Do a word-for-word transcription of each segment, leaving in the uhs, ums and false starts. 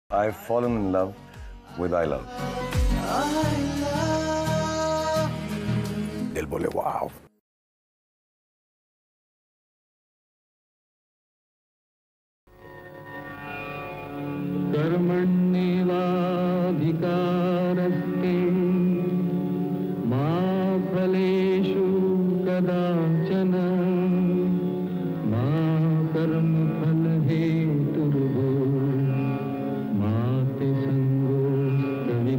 I've fallen in love with I love. दिल बोले वाव. कर्मण्येवाधिकारस्ते मा फलेषु कदाचन मा कर्मफलहेतुर्भो मा ते संगोऽस्त्वविकर्मणि.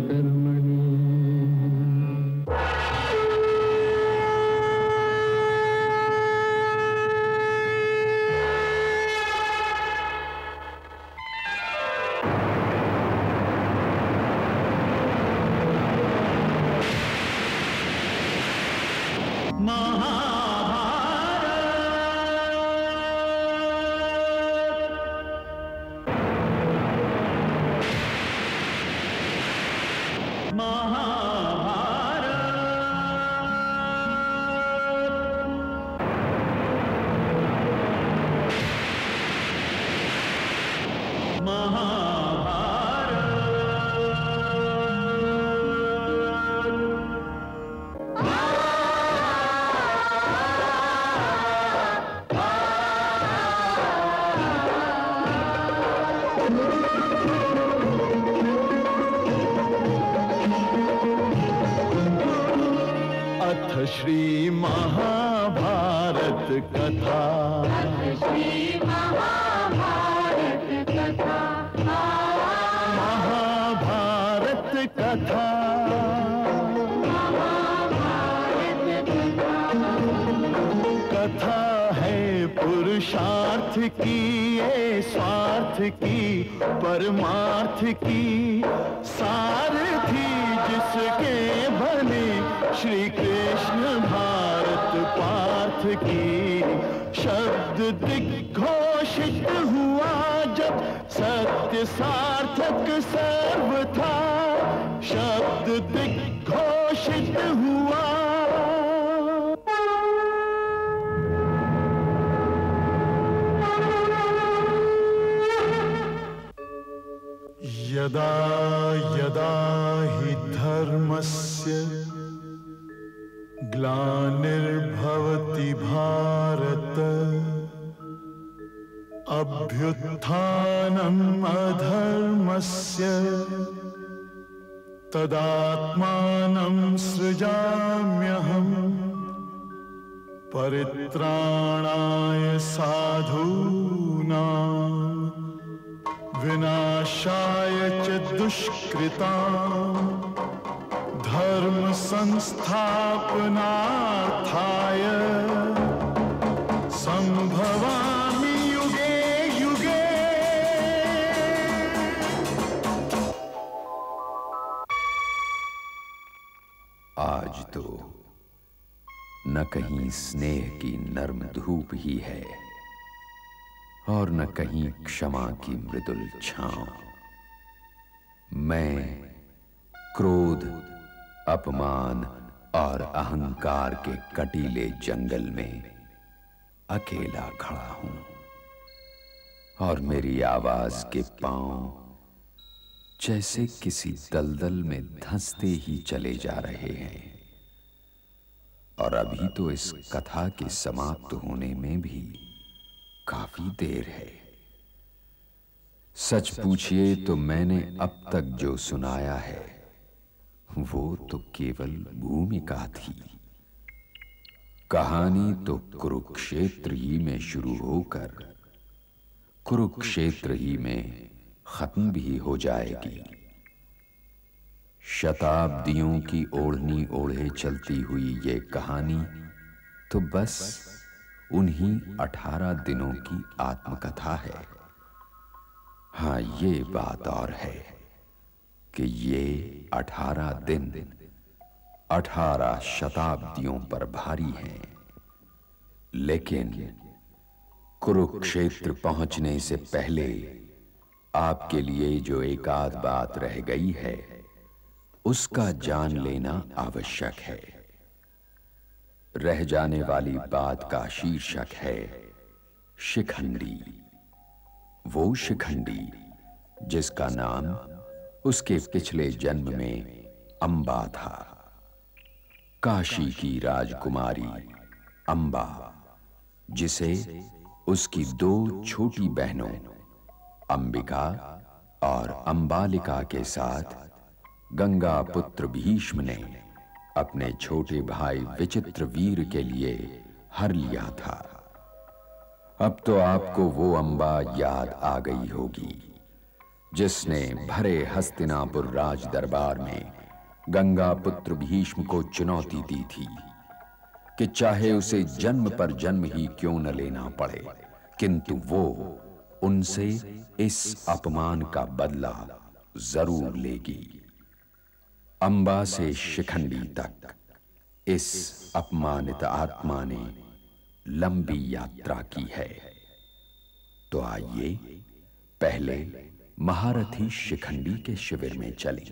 श्री महाभारत कथा. श्री महाभारत कथा. महाभारत कथा. महाभारत कथा. कथा है पुरुषार्थ की, ये स्वार्थ की, परमार्थ की. सारथी जिसके बने श्री कृष्ण भारत पार्थ की. शब्द दिग्घोषित हुआ जब सत्य सार्थक सर्वथा. शब्द दिग्घोषित हुआ. यदा यदा हि धर्मस्य ग्लानिर्भवति भारत. अभ्युत्थानम् अधर्मस्य तदात्मानं सृजाम्यहम्. परित्राणाय साधूनां विनाशाय च दुष्कृताम्. धर्म संस्थापनार्थाय संभवामि युगे युगे. आज तो न कहीं स्नेह की नर्म धूप ही है और न कहीं क्षमा की मृदुल छांव. मैं क्रोध, अपमान और अहंकार के कटीले जंगल में अकेला खड़ा हूं और मेरी आवाज के पांव जैसे किसी दलदल में धंसते ही चले जा रहे हैं. और अभी तो इस कथा के समाप्त होने में भी काफी देर है. सच पूछिए तो मैंने अब तक जो सुनाया है वो तो केवल भूमिका थी. कहानी तो कुरुक्षेत्र ही में शुरू होकर कुरुक्षेत्र ही में खत्म भी हो जाएगी. शताब्दियों की ओढ़नी ओढ़े चलती हुई ये कहानी तो बस उन्हीं अठारह दिनों की आत्मकथा है. हाँ, ये बात और है कि ये अठारह दिन अठारह शताब्दियों पर भारी हैं. लेकिन कुरुक्षेत्र पहुंचने से पहले आपके लिए जो एक आध बात रह गई है उसका जान लेना आवश्यक है. रह जाने वाली बात का शीर्षक है शिखंडी. वो शिखंडी जिसका नाम उसके पिछले जन्म में अंबा था। काशी की राजकुमारी अंबा, जिसे उसकी दो छोटी बहनों अंबिका और अंबालिका के साथ गंगा पुत्र भीष्म ने अपने छोटे भाई विचित्रवीर के लिए हर लिया था। अब तो आपको वो अंबा याद आ गई होगी जिसने भरे हस्तिनापुर राज दरबार में गंगा पुत्र भीष्म को चुनौती दी थी कि चाहे उसे जन्म पर जन्म ही क्यों न लेना पड़े, किंतु वो उनसे इस अपमान का बदला जरूर लेगी। अंबा से शिखंडी तक इस अपमानित आत्मा ने लंबी यात्रा की है। तो आइए पहले महारथी शिखंडी के शिविर में चलें।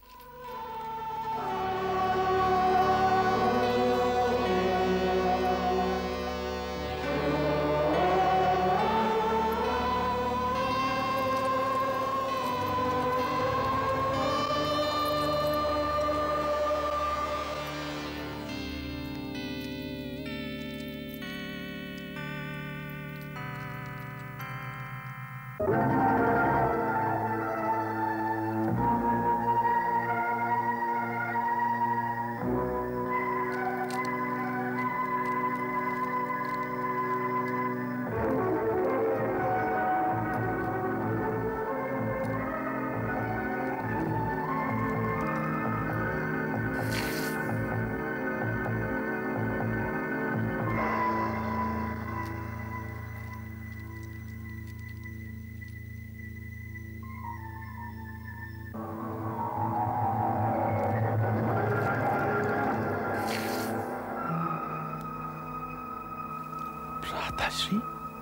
भ्राताश्री,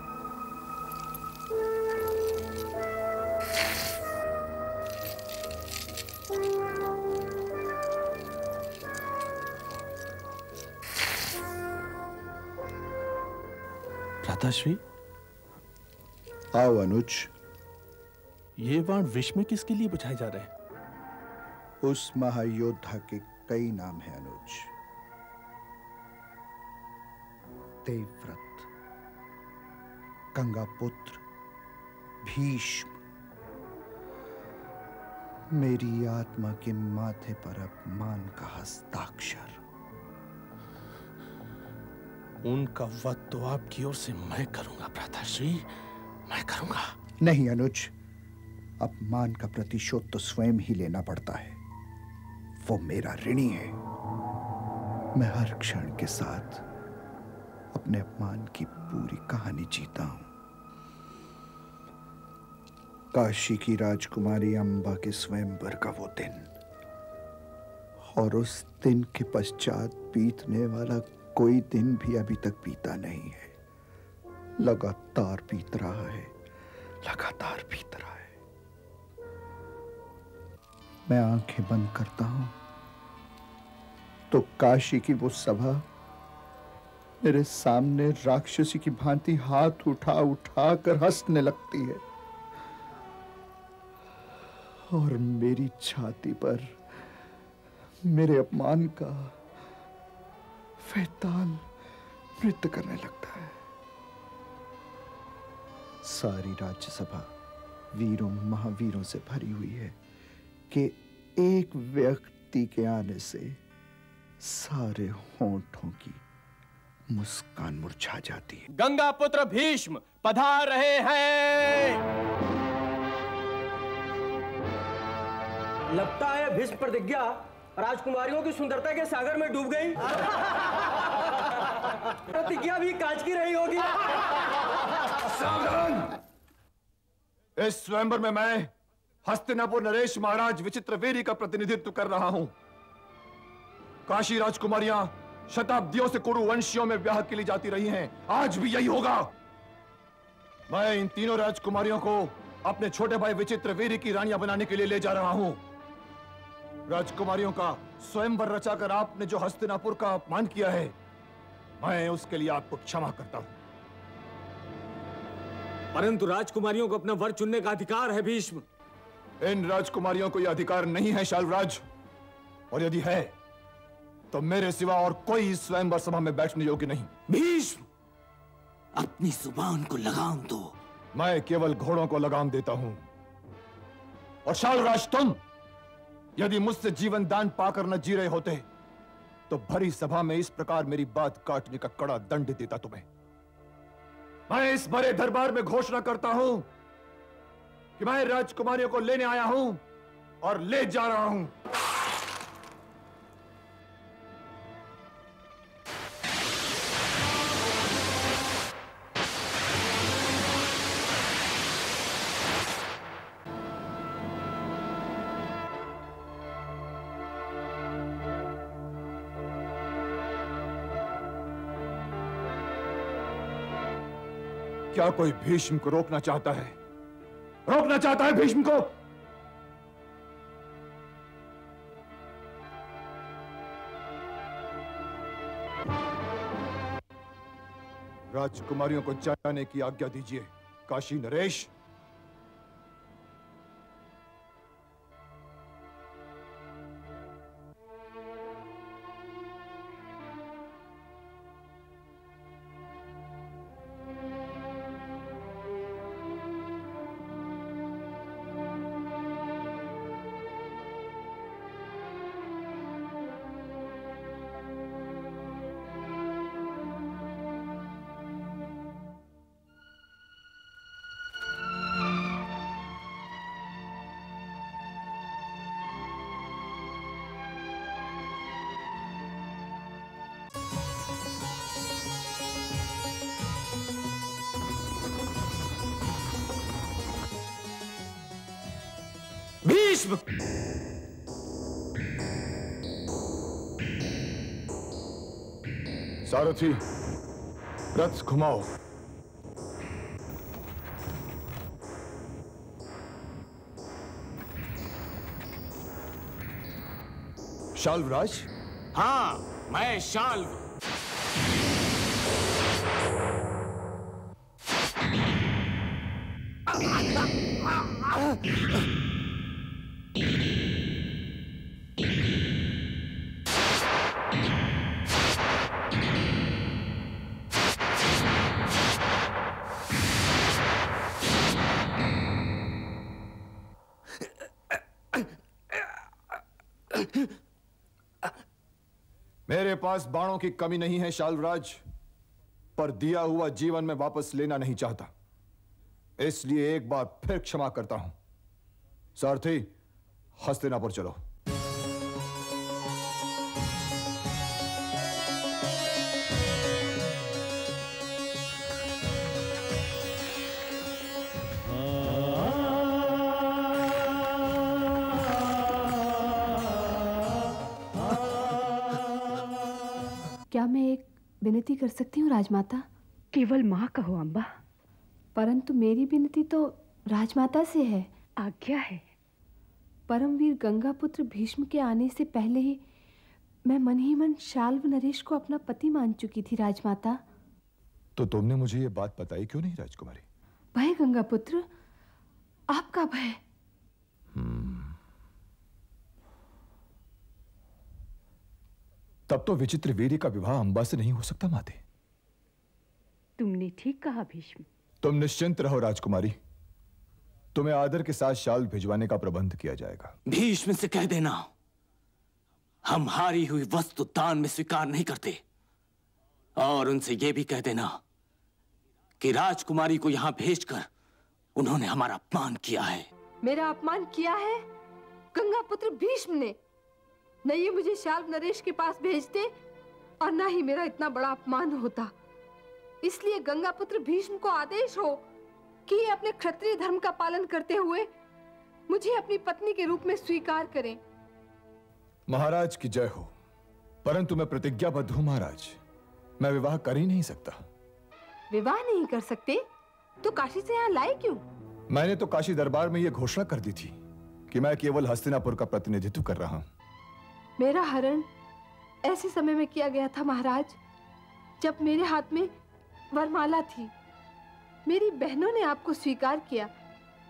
भ्राताश्री, आओ अनुज। ये बाण विष में किसके लिए बुझाए जा रहे हैं? उस महायोद्धा के कई नाम हैं अनुज। देवव्रत, गंगापुत्र, भीष्म। मेरी आत्मा के माथे पर अपमान का हस्ताक्षर। उनका वध तो आपकी ओर से मैं करूंगा भ्राताश्री, मैं करूंगा। नहीं अनुज, अपमान का प्रतिशोध तो स्वयं ही लेना पड़ता है। वो मेरा ऋणी है। मैं हर क्षण के साथ अपने अपमान की पूरी कहानी जीता हूं। काशी की राजकुमारी अंबा के स्वयंवर का वो दिन, और उस दिन के पश्चात बीतने वाला कोई दिन भी अभी तक बीता नहीं है। लगातार बीत रहा है, लगातार बीत रहा है। मैं आंखें बंद करता हूं तो काशी की वो सभा मेरे सामने राक्षसी की भांति हाथ उठा उठा कर हंसने लगती है, और मेरी छाती पर मेरे अपमान का फैताल नृत्य करने लगता है। सारी राज्यसभा वीरों महावीरों से भरी हुई है कि एक व्यक्ति के आने से सारे होंठों की मुस्कान मुरझा जाती है। गंगा पुत्र भीष्म पधार रहे हैं। लगता है भीष्म प्रतिज्ञा राजकुमारियों की सुंदरता के सागर में डूब गई। प्रतिज्ञा भी कांच की रही होगी। सावधान! इस स्वयंवर में मैं हस्तिनापुर नरेश महाराज विचित्रवीर का प्रतिनिधित्व कर रहा हूं। काशी राजकुमारियां शताब्दियों से कुरु वंशियों में ब्याह के लिए जाती रही हैं, आज भी यही होगा। मैं इन तीनों राजकुमारियों को अपने छोटे भाई विचित्रवीर की रानियां बनाने के लिए ले जा रहा हूं। राजकुमारियों का स्वयंवर रचाकर आपने जो हस्तिनापुर का अपमान किया है, मैं उसके लिए आपको क्षमा करता हूं। परंतु राजकुमारियों को अपना वर चुनने का अधिकार है भीष्म। इन राजकुमारियों को यह अधिकार नहीं है शाल्वराज, और यदि है तो मेरे सिवा और कोई स्वयंवर सभा में बैठने योग्य नहीं। भीष्म, अपनी जुबान को लगाम दो। मैं केवल घोड़ों को लगाम देता हूं, और शाल्वराज तुम यदि मुझसे जीवन दान पाकर न जी रहे होते तो भरी सभा में इस प्रकार मेरी बात काटने का कड़ा दंड देता तुम्हें। मैं इस बड़े दरबार में घोषणा करता हूं कि मैं राजकुमारियों को लेने आया हूं और ले जा रहा हूं। क्या कोई भीष्म को रोकना चाहता है? रोकना चाहता है भीष्म को? राजकुमारियों को जाने की आज्ञा दीजिए। काशी नरेश, भीष्म, सारथी रथ घुमाओ। शाल्वराज? हाँ, मैं शाल्व। मेरे पास बाणों की कमी नहीं है शाल्वराज, पर दिया हुआ जीवन में वापस लेना नहीं चाहता, इसलिए एक बार फिर क्षमा करता हूं। सारथी, हस्तिनापुर चलो। क्या मैं एक विनती कर सकती हूँ राजमाता? केवल माँ कहो अम्बा। परंतु मेरी विनती तो राजमाता से है। आज्ञा है। परमवीर गंगापुत्र भीष्म के आने से पहले ही मैं मन ही मन शाल्व नरेश को अपना पति मान चुकी थी राजमाता। तो तुमने मुझे ये बात बताई क्यों नहीं राजकुमारी? भय गंगापुत्र, आपका भय। तब तो विचित्र वीर्य का विवाह अंबा से नहीं हो सकता माते। तुमने ठीक कहा भीष्म। तुम निश्चिंत रहो राजकुमारी, तुम्हें आदर के साथ शाल भिजवाने का प्रबंध किया जाएगा। भीष्म से कह देना हम हारी हुई वस्तु दान में स्वीकार नहीं करते, और उनसे यह भी कह देना कि राजकुमारी को यहां भेजकर उन्होंने हमारा अपमान किया है। मेरा अपमान किया है गंगापुत्र भीष्म ने? न ये मुझे शाल्व नरेश के पास भेजते और न ही मेरा इतना बड़ा अपमान होता। इसलिए गंगापुत्र भीष्म को आदेश हो कि ये अपने क्षत्रिय धर्म का पालन करते हुए मुझे अपनी पत्नी के रूप में स्वीकार करें। महाराज की जय हो, परंतु मैं प्रतिज्ञाबद्ध हूं महाराज, मैं विवाह कर ही नहीं सकता। विवाह नहीं कर सकते तो काशी से यहाँ लाए क्यों? मैंने तो काशी दरबार में यह घोषणा कर दी थी कि मैं केवल हस्तिनापुर का प्रतिनिधित्व कर रहा हूं। मेरा हरण ऐसे समय में किया गया था महाराज जब मेरे हाथ में वरमाला थी। मेरी बहनों ने आपको स्वीकार किया,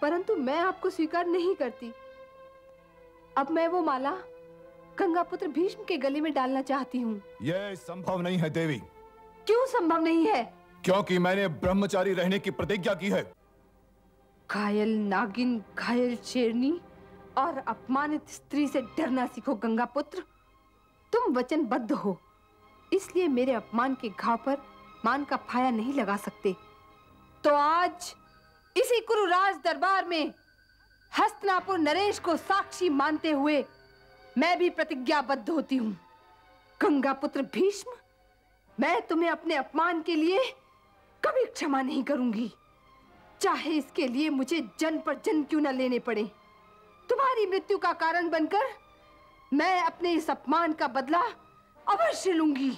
परंतु मैं आपको स्वीकार नहीं करती। अब मैं वो माला गंगा पुत्र भीष्म के गले में डालना चाहती हूँ। यह संभव नहीं है देवी। क्यों संभव नहीं है? क्योंकि मैंने ब्रह्मचारी रहने की प्रतिज्ञा की है। घायल नागिन, घायल शेरनी और अपमानित स्त्री से डरना सीखो गंगा पुत्र। तुम वचनबद्ध हो, इसलिए मेरे अपमान के घाव पर मान का फाया नहीं लगा सकते। तो आज इसी कुरुराज दरबार में हस्तिनापुर नरेश को साक्षी मानते हुए मैं भी प्रतिज्ञाबद्ध होती हूँ। गंगा पुत्र भीष्म, मैं तुम्हें अपने अपमान के लिए कभी क्षमा नहीं करूंगी, चाहे इसके लिए मुझे जन पर जन क्यों न लेने पड़े। तुम्हारी मृत्यु का कारण बनकर मैं अपने इस अपमान का बदला अवश्य लूंगी।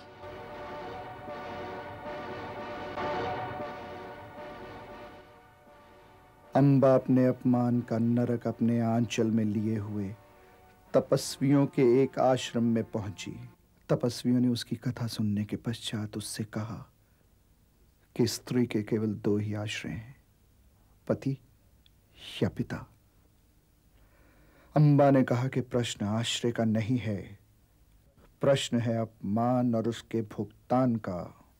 अंबा अपने अपमान का नरक अपने आंचल में लिए हुए तपस्वियों के एक आश्रम में पहुंची। तपस्वियों ने उसकी कथा सुनने के पश्चात उससे कहा कि स्त्री के केवल दो ही आश्रय हैं, पति या पिता। अंबा ने कहा कि प्रश्न आश्रय का नहीं है, प्रश्न है अपमान और उसके भुगतान का।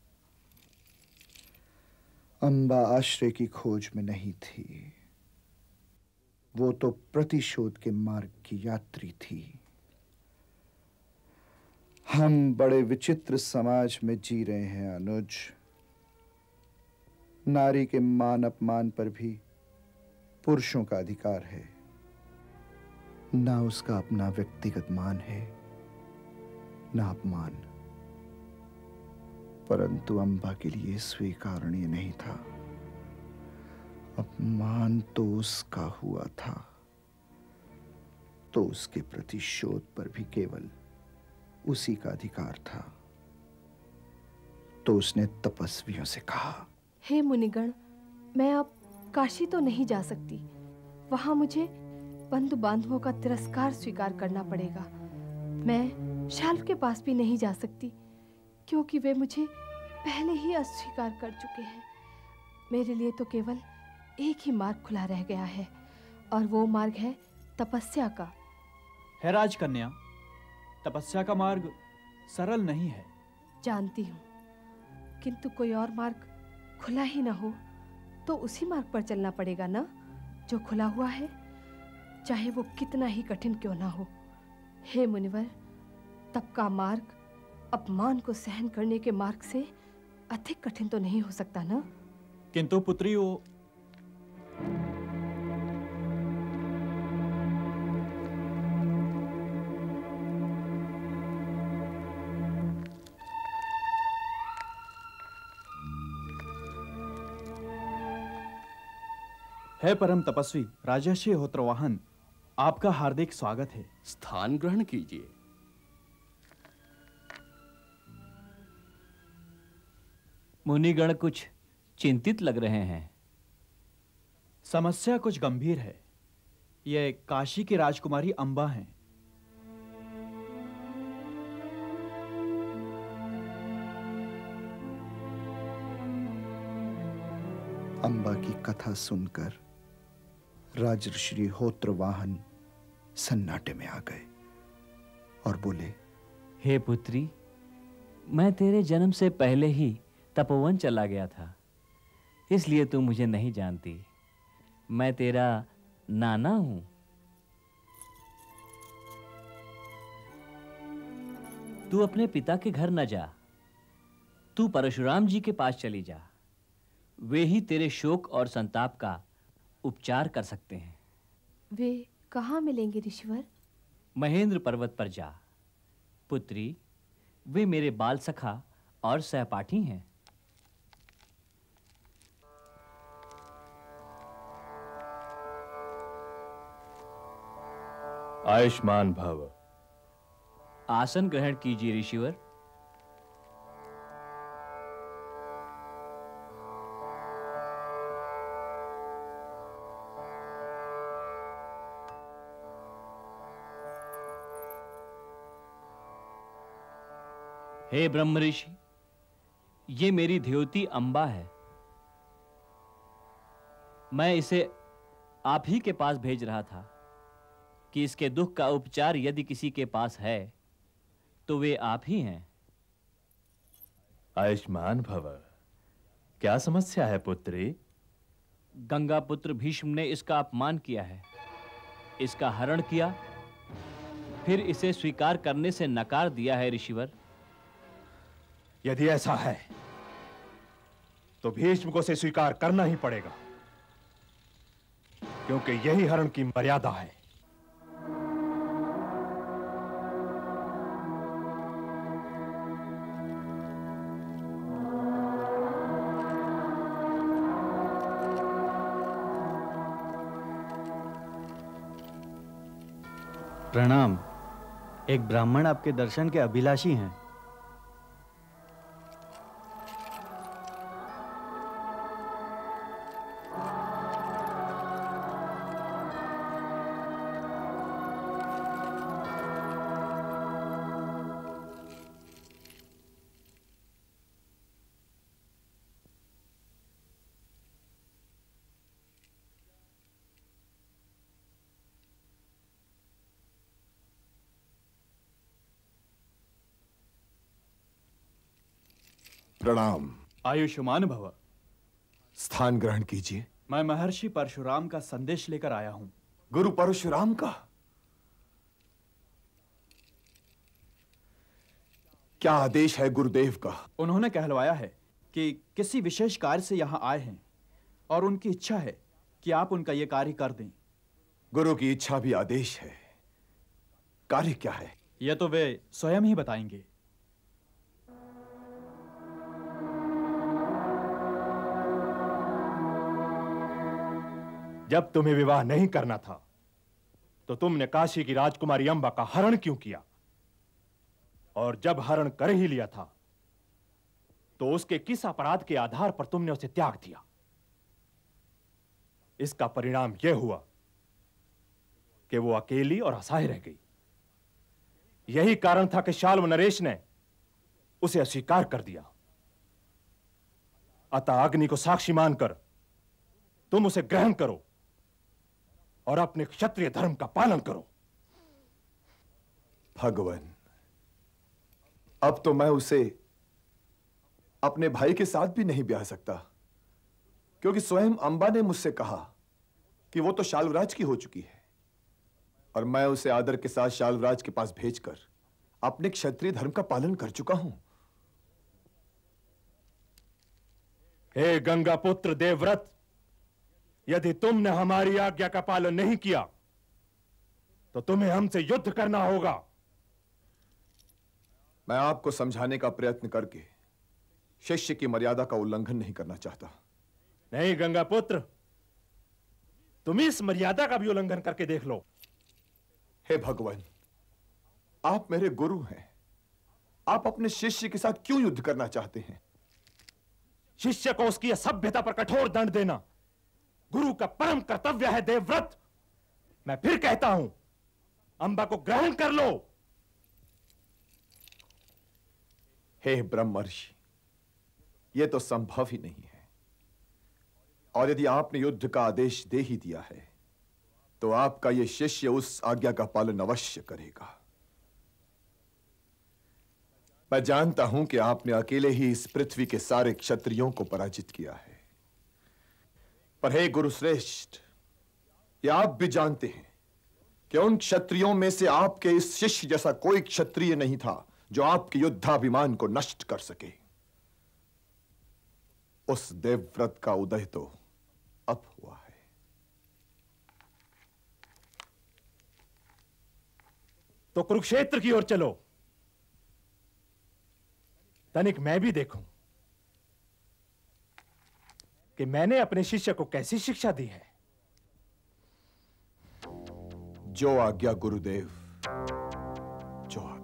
अंबा आश्रय की खोज में नहीं थी, वो तो प्रतिशोध के मार्ग की यात्री थी। हम बड़े विचित्र समाज में जी रहे हैं अनुज। नारी के मान अपमान पर भी पुरुषों का अधिकार है, ना उसका अपना व्यक्तिगत मान है ना अपमान। परंतु अंबा के लिए स्वीकारणीय नहीं था। अपमान तो उसका हुआ था, तो उसके प्रतिशोध पर भी केवल उसी का अधिकार था। तो उसने तपस्वियों से कहा, हे मुनिगण, मैं अब काशी तो नहीं जा सकती। वहां मुझे बंधु बांधवों का तिरस्कार स्वीकार करना पड़ेगा। मैं शाल्व के पास भी नहीं जा सकती, क्योंकि वे मुझे पहले ही अस्वीकार कर चुके हैं। मेरे लिए तो केवल एक ही मार्ग खुला रह गया है, और वो मार्ग है तपस्या का। है राजकन्या, तपस्या का मार्ग सरल नहीं है। जानती हूँ, किंतु कोई और मार्ग खुला ही ना हो तो उसी मार्ग पर चलना पड़ेगा ना, जो खुला हुआ है, चाहे वो कितना ही कठिन क्यों ना हो। हे मुनिवर, तप का मार्ग अपमान को सहन करने के मार्ग से अधिक कठिन तो नहीं हो सकता ना? किंतु पुत्री, वो है परम तपस्वी राजर्षि होत्रवाहन, आपका हार्दिक स्वागत है। स्थान ग्रहण कीजिए। मुनिगण कुछ चिंतित लग रहे हैं। समस्या कुछ गंभीर है। यह काशी की राजकुमारी अंबा हैं। अंबा की कथा सुनकर राजर्षि होत्रवाहन सन्नाटे में आ गए और बोले, हे पुत्री, मैं तेरे जन्म से पहले ही तपोवन चला गया था, इसलिए तू मुझे नहीं जानती। मैं तेरा नाना हूं। तू अपने पिता के घर न जा, तू परशुराम जी के पास चली जा। वे ही तेरे शोक और संताप का उपचार कर सकते हैं। वे कहाँ मिलेंगे ऋषिवर? महेंद्र पर्वत पर जा पुत्री, वे मेरे बाल सखा और सहपाठी हैं। आयुष्मान भव। आसन ग्रहण कीजिए ऋषिवर। हे ब्रह्म ऋषि, ये मेरी ध्योति अंबा है। मैं इसे आप ही के पास भेज रहा था कि इसके दुख का उपचार यदि किसी के पास है तो वे आप ही हैं। आयुष्मान भव। क्या समस्या है पुत्री? गंगा पुत्र भीष्म ने इसका अपमान किया है, इसका हरण किया, फिर इसे स्वीकार करने से नकार दिया है ऋषिवर। यदि ऐसा है तो भीष्म को से स्वीकार करना ही पड़ेगा, क्योंकि यही हरण की मर्यादा है। प्रणाम। एक ब्राह्मण आपके दर्शन के अभिलाषी हैं। प्रणाम। आयुष्मान भव। स्थान ग्रहण कीजिए। मैं महर्षि परशुराम का संदेश लेकर आया हूं। गुरु परशुराम का? क्या आदेश है गुरुदेव का? उन्होंने कहलवाया है कि किसी विशेष कार्य से यहां आए हैं और उनकी इच्छा है कि आप उनका यह कार्य कर दें। गुरु की इच्छा भी आदेश है। कार्य क्या है? यह तो वे स्वयं ही बताएंगे। जब तुम्हें विवाह नहीं करना था तो तुमने काशी की राजकुमारी अंबा का हरण क्यों किया? और जब हरण कर ही लिया था तो उसके किस अपराध के आधार पर तुमने उसे त्याग दिया? इसका परिणाम यह हुआ कि वो अकेली और असहाय रह गई। यही कारण था कि शाल्व नरेश ने उसे अस्वीकार कर दिया। अतः अग्नि को साक्षी मानकर तुम उसे ग्रहण करो और अपने क्षत्रिय धर्म का पालन करो। भगवान, अब तो मैं उसे अपने भाई के साथ भी नहीं ब्याह सकता, क्योंकि स्वयं अंबा ने मुझसे कहा कि वो तो शाल्वराज की हो चुकी है और मैं उसे आदर के साथ शाल्वराज के पास भेजकर अपने क्षत्रिय धर्म का पालन कर चुका हूं। हे गंगा पुत्र देवव्रत, यदि तुमने हमारी आज्ञा का पालन नहीं किया तो तुम्हें हमसे युद्ध करना होगा। मैं आपको समझाने का प्रयत्न करके शिष्य की मर्यादा का उल्लंघन नहीं करना चाहता। नहीं गंगा पुत्र, तुम इस मर्यादा का भी उल्लंघन करके देख लो। हे भगवान, आप मेरे गुरु हैं, आप अपने शिष्य के साथ क्यों युद्ध करना चाहते हैं? शिष्य को उसकी असभ्यता पर कठोर दंड देना गुरु का परम कर्तव्य है देवव्रत। मैं फिर कहता हूं, अंबा को ग्रहण कर लो। हे ब्रह्मर्षि, यह तो संभव ही नहीं है, और यदि आपने युद्ध का आदेश दे ही दिया है तो आपका यह शिष्य उस आज्ञा का पालन अवश्य करेगा। मैं जानता हूं कि आपने अकेले ही इस पृथ्वी के सारे क्षत्रियों को पराजित किया है, पर हे गुरुश्रेष्ठ, यह आप भी जानते हैं कि उन क्षत्रियों में से आपके इस शिष्य जैसा कोई क्षत्रिय नहीं था जो आपके युद्धाभिमान को नष्ट कर सके। उस देवव्रत का उदय तो अब हुआ है। तो कुरुक्षेत्र की ओर चलो, तनिक मैं भी देखूं कि मैंने अपने शिष्य को कैसी शिक्षा दी है। जो आज्ञा गुरुदेव, जो आज्ञा।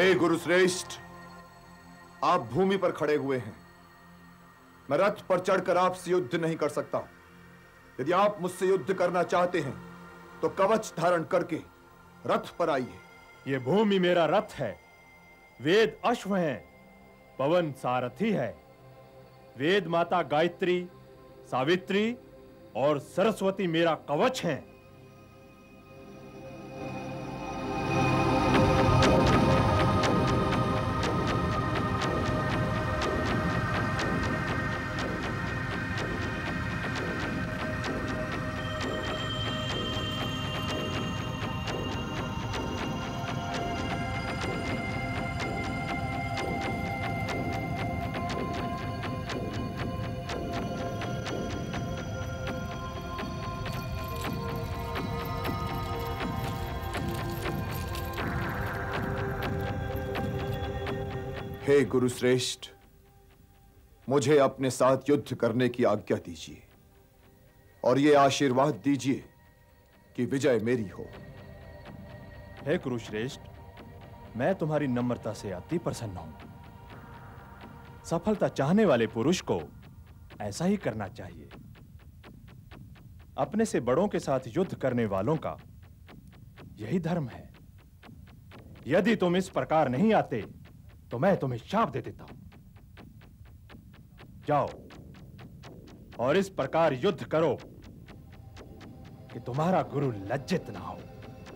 हे गुरुश्रेष्ठ, आप भूमि पर खड़े हुए हैं। मैं रथ पर चढ़कर आपसे युद्ध नहीं कर सकता। यदि आप मुझसे युद्ध करना चाहते हैं तो कवच धारण करके रथ पर आइए। ये भूमि मेरा रथ है, वेद अश्व हैं, पवन सारथी है। वेद माता गायत्री, सावित्री और सरस्वती मेरा कवच हैं। हे गुरुश्रेष्ठ, मुझे अपने साथ युद्ध करने की आज्ञा दीजिए और ये आशीर्वाद दीजिए कि विजय मेरी हो। हे कुरुश्रेष्ठ, मैं तुम्हारी नम्रता से अति प्रसन्न हूं। सफलता चाहने वाले पुरुष को ऐसा ही करना चाहिए। अपने से बड़ों के साथ युद्ध करने वालों का यही धर्म है। यदि तुम इस प्रकार नहीं आते तो मैं तुम्हें शाप दे देता हूं। जाओ और इस प्रकार युद्ध करो कि तुम्हारा गुरु लज्जित ना हो।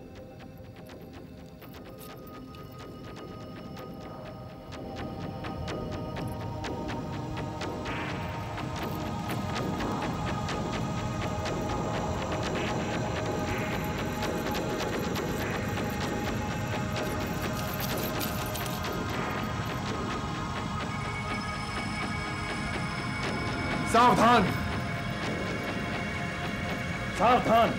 सावधान, सावधान।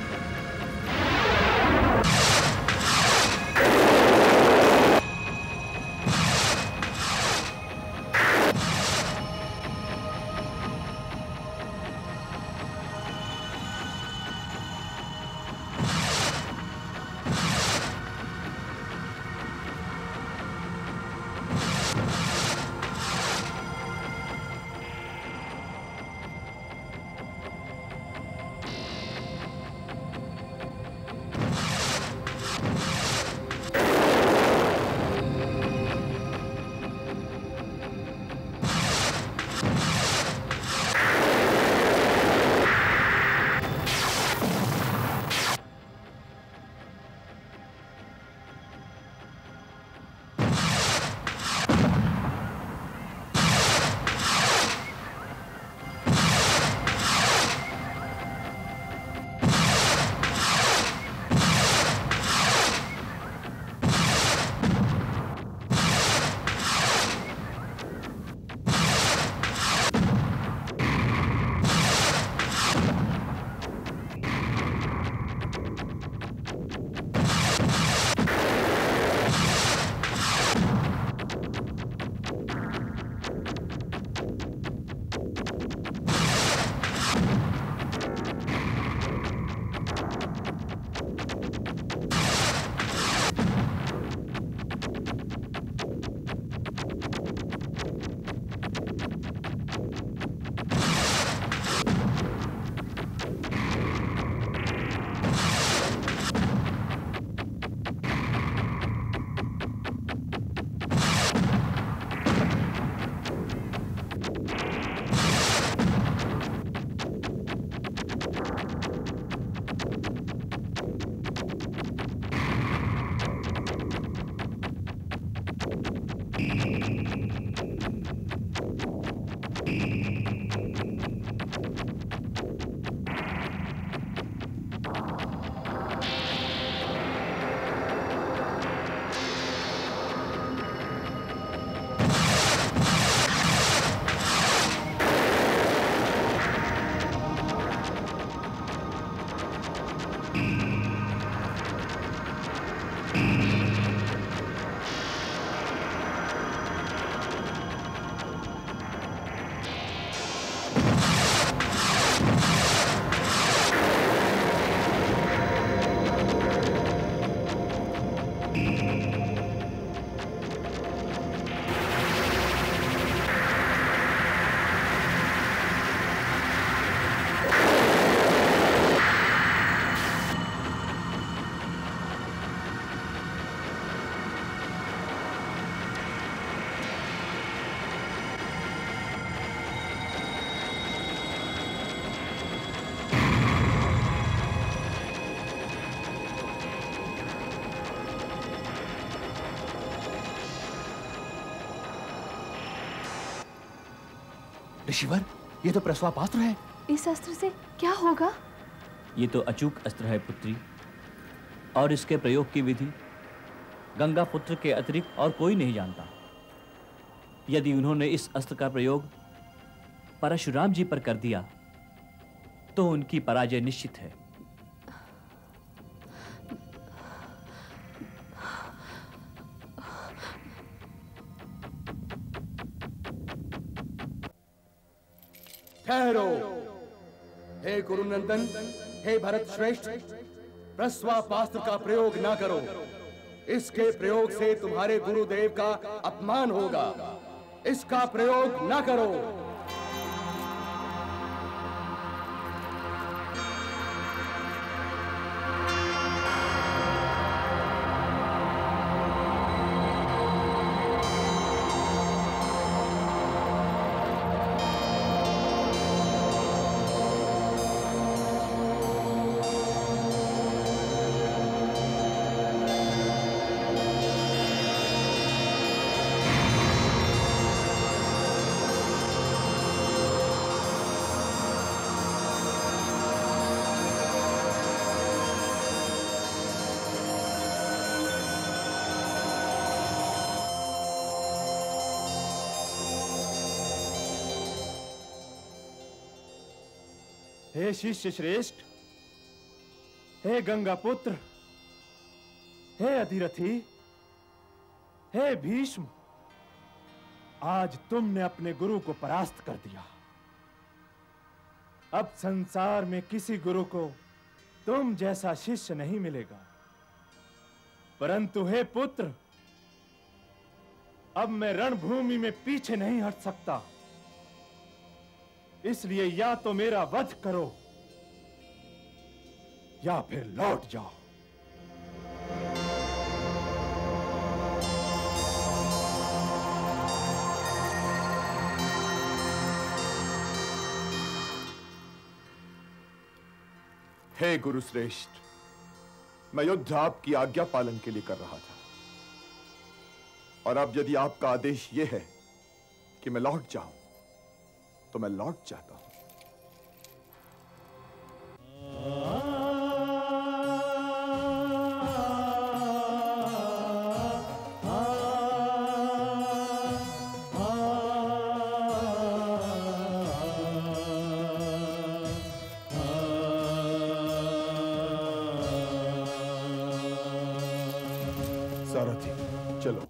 ऋषिवर, ये तो प्रस्वापास्त्र है। इस अस्त्र से क्या होगा? ये तो अचूक अस्त्र है पुत्री, और इसके प्रयोग की विधि गंगा पुत्र के अतिरिक्त और कोई नहीं जानता। यदि उन्होंने इस अस्त्र का प्रयोग परशुराम जी पर कर दिया तो उनकी पराजय निश्चित है। ठहरो, हे कुरुनंदन, हे भरत श्रेष्ठ, प्रस्वापास्त्र का प्रयोग ना करो। इसके प्रयोग से तुम्हारे गुरुदेव का अपमान होगा। इसका प्रयोग ना करो। हे शिष्य श्रेष्ठ, हे गंगा पुत्र, हे अधिरथी, हे भीष्म, आज तुमने अपने गुरु को परास्त कर दिया। अब संसार में किसी गुरु को तुम जैसा शिष्य नहीं मिलेगा। परंतु हे पुत्र, अब मैं रणभूमि में पीछे नहीं हट सकता। इसलिए या तो मेरा वध करो या फिर लौट जाओ। हे गुरुश्रेष्ठ, मैं युद्ध आपकी आज्ञा पालन के लिए कर रहा था, और अब यदि आपका आदेश यह है कि मैं लौट जाऊं तो मैं लौट जाता हूं। सारथी, चलो।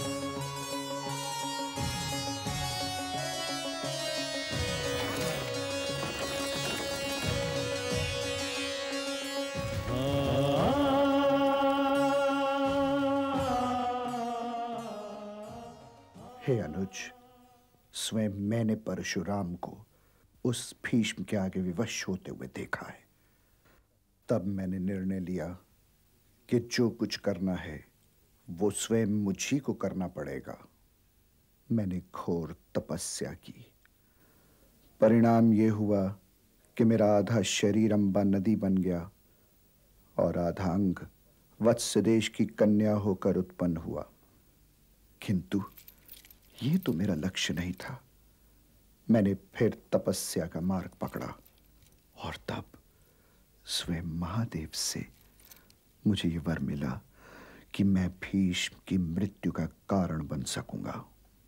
हे अनुज, स्वयं मैंने परशुराम को उस भीष्म के आगे विवश होते हुए देखा है। तब मैंने निर्णय लिया कि जो कुछ करना है वो स्वयं मुझी को करना पड़ेगा। मैंने घोर तपस्या की। परिणाम ये हुआ कि मेरा आधा शरीर अंबा नदी बन गया और आधा अंग वत्स देश की कन्या होकर उत्पन्न हुआ। किंतु ये तो मेरा लक्ष्य नहीं था। मैंने फिर तपस्या का मार्ग पकड़ा और तब स्वयं महादेव से मुझे ये वर मिला कि मैं भीष्म की मृत्यु का कारण बन सकूंगा।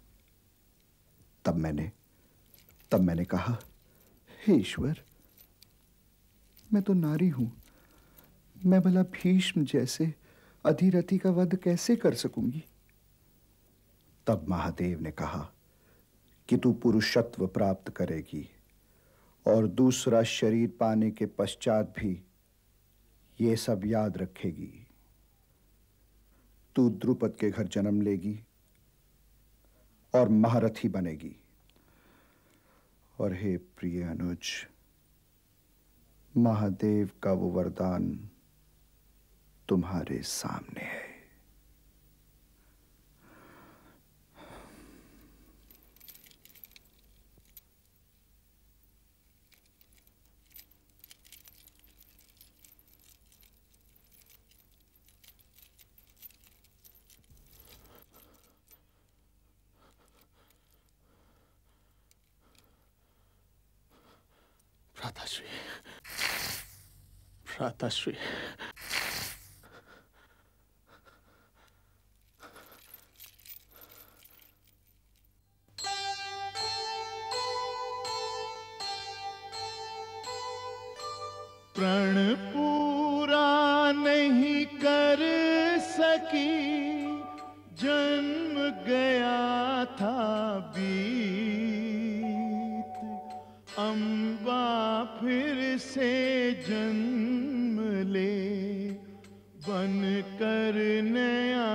तब मैंने तब मैंने कहा, हे ईश्वर, मैं तो नारी हूं, मैं भला भीष्म जैसे अधिरथी का वध कैसे कर सकूंगी? तब महादेव ने कहा कि तू पुरुषत्व प्राप्त करेगी और दूसरा शरीर पाने के पश्चात भी ये सब याद रखेगी। तू द्रुपद के घर जन्म लेगी और महारथी बनेगी। और हे प्रिय अनुज, महादेव का वो वरदान तुम्हारे सामने है। भ्राताश्री, भ्राताश्री। प्रण पूरा नहीं कर सकी, जन्म गया था बीत, अम्बा फिर से जन्म ले, बन कर नया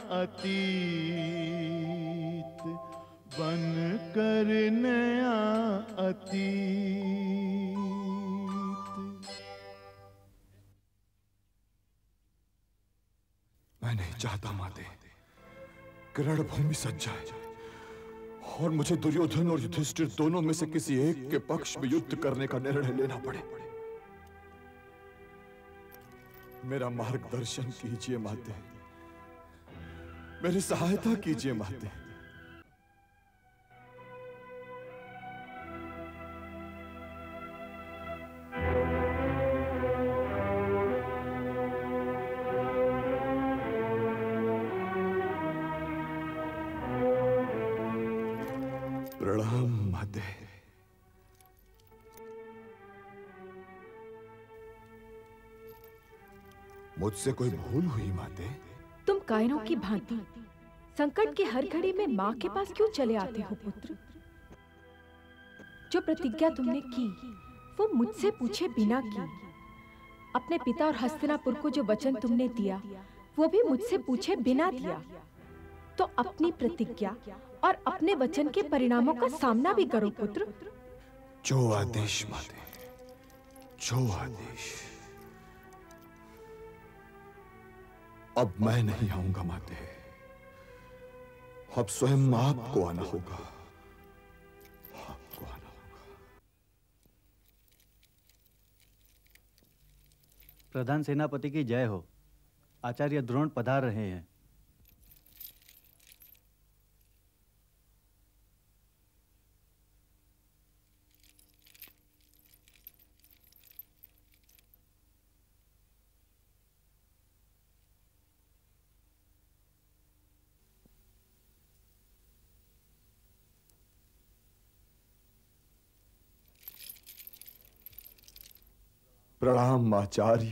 अतीत, बन कर नया अतीत। मैं नहीं चाहता माते कि रणभूमि सज जाए और मुझे दुर्योधन और युधिष्ठिर दोनों में से किसी एक के पक्ष में युद्ध करने का निर्णय लेना पड़े। मेरा मार्गदर्शन कीजिए माते, मेरी सहायता कीजिए माते। प्रणाम माते। मुझसे कोई भूल हुई माते? तुम कायरों की भांति संकट की हर घड़ी में माँ के पास क्यों चले आते हो पुत्र? जो प्रतिज्ञा तुमने की वो मुझसे पूछे बिना की। अपने पिता और हस्तिनापुर को जो वचन तुमने दिया वो भी मुझसे पूछे बिना दिया। तो अपनी प्रतिज्ञा और अपने वचन के परिणामों का सामना भी करो पुत्र। जो आदेश माते, जो आदेश। अब मैं नहीं आऊंगा माते, अब स्वयं आपको आना होगा, आपको आना होगा। प्रधान सेनापति की जय हो। आचार्य द्रोण पधार रहे हैं। प्रणाम आचार्य।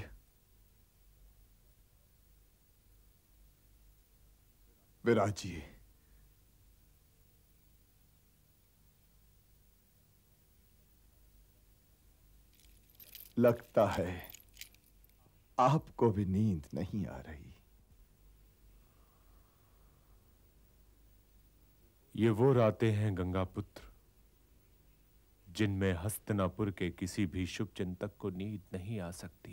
विराजिए। लगता है आपको भी नींद नहीं आ रही। ये वो रातें हैं गंगा पुत्र जिनमें हस्तिनापुर के किसी भी शुभ चिंतक को नींद नहीं आ सकती।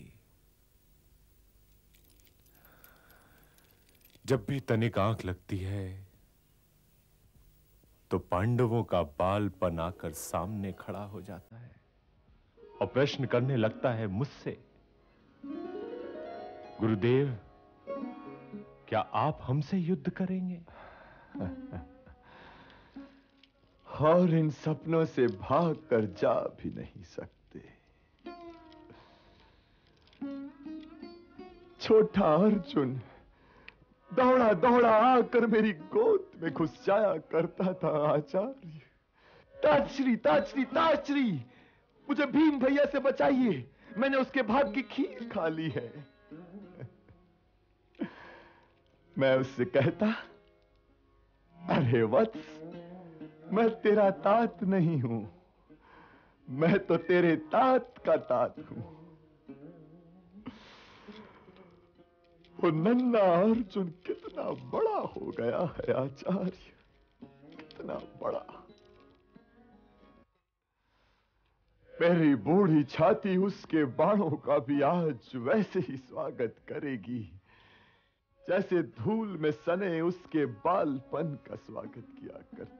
जब भी तनिक आंख लगती है तो पांडवों का बालपन आकर सामने खड़ा हो जाता है और प्रश्न करने लगता है मुझसे, गुरुदेव क्या आप हमसे युद्ध करेंगे? और इन सपनों से भाग कर जा भी नहीं सकते। छोटा अर्जुन दौड़ा दौड़ा आकर मेरी गोद में घुस जाया करता था आचार्य। ताजश्री ताजश्री ताजश्री, मुझे भीम भैया से बचाइए, मैंने उसके भाग की खीर खा ली है। मैं उससे कहता, अरे वत्स, मैं तेरा तात नहीं हूं, मैं तो तेरे तात का तात हूं। वो नन्हा अर्जुन कितना बड़ा हो गया है आचार्य, कितना बड़ा। मेरी बूढ़ी छाती उसके बाणों का भी आज वैसे ही स्वागत करेगी जैसे धूल में सने उसके बालपन का स्वागत किया करती।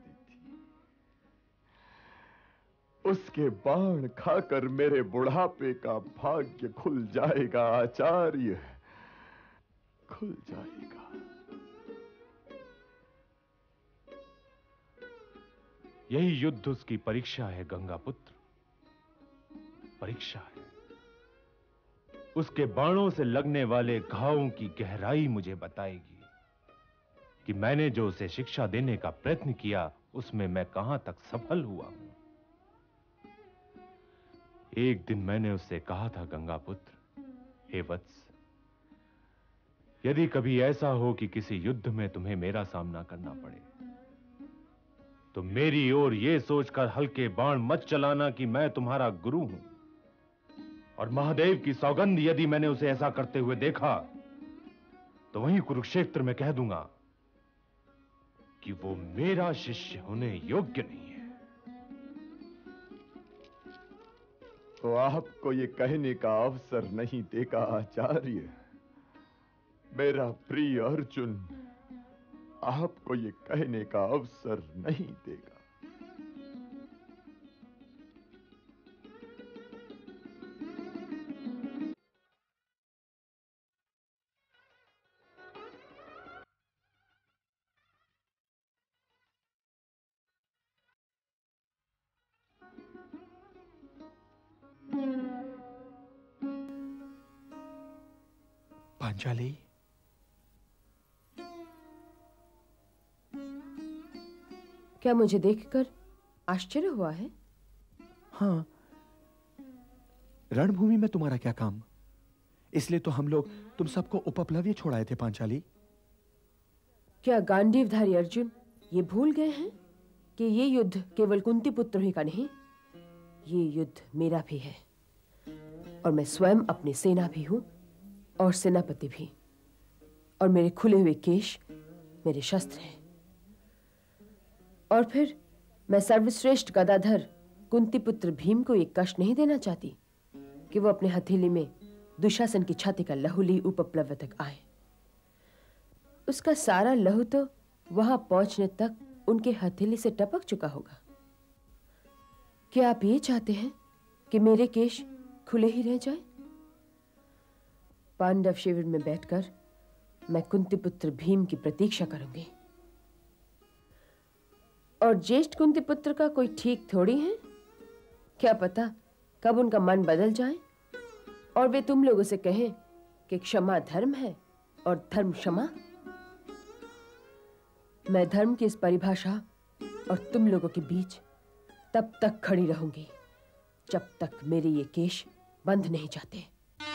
उसके बाण खाकर मेरे बुढ़ापे का भाग्य खुल जाएगा आचार्य, खुल जाएगा। यही युद्ध उसकी परीक्षा है गंगा पुत्र। परीक्षा है। उसके बाणों से लगने वाले घावों की गहराई मुझे बताएगी कि मैंने जो उसे शिक्षा देने का प्रयत्न किया उसमें मैं कहां तक सफल हुआ हूं। एक दिन मैंने उससे कहा था, गंगापुत्र, हे वत्स, यदि कभी ऐसा हो कि किसी युद्ध में तुम्हें मेरा सामना करना पड़े तो मेरी ओर यह सोचकर हल्के बाण मत चलाना कि मैं तुम्हारा गुरु हूं, और महादेव की सौगंध यदि मैंने उसे ऐसा करते हुए देखा तो वहीं कुरुक्षेत्र में कह दूंगा कि वो मेरा शिष्य होने योग्य नहीं है। तो आपको ये कहने का अवसर नहीं देगा आचार्य। मेरा प्रिय अर्जुन आपको ये कहने का अवसर नहीं देगा। पांचाली, क्या मुझे देखकर आश्चर्य हुआ है? हाँ, रणभूमि में तुम्हारा क्या काम? इसलिए तो हम लोग तुम सबको उपप्लव्य छोड़ाए थे पांचाली। क्या गांडीवधारी अर्जुन ये भूल गए हैं कि ये युद्ध केवल कुंती पुत्र ही का नहीं, ये युद्ध मेरा भी है, और मैं स्वयं अपनी सेना भी हूं और सेनापति भी, और मेरे खुले हुए केश मेरे शस्त्र हैं। और फिर मैं सर्वश्रेष्ठ गदाधर कुंती पुत्र भीम को एक कष्ट नहीं देना चाहती कि वो अपने हथेली में दुशासन की छाती का लहू ली उपप्लव्य तक आए। उसका सारा लहू तो वहां पहुंचने तक उनके हथेली से टपक चुका होगा। क्या आप ये चाहते हैं कि मेरे केश खुले ही रह जाएं? पांडव शिविर में बैठकर मैं कुंती पुत्र भीम की प्रतीक्षा करूंगी, और ज्येष्ठ कुंती पुत्र का कोई ठीक थोड़ी है। क्या पता कब उनका मन बदल जाए और वे तुम लोगों से कहें कि क्षमा धर्म है और धर्म क्षमा। मैं धर्म की इस परिभाषा और तुम लोगों के बीच तब तक खड़ी रहूंगी जब तक मेरे ये केश बंध नहीं जाते।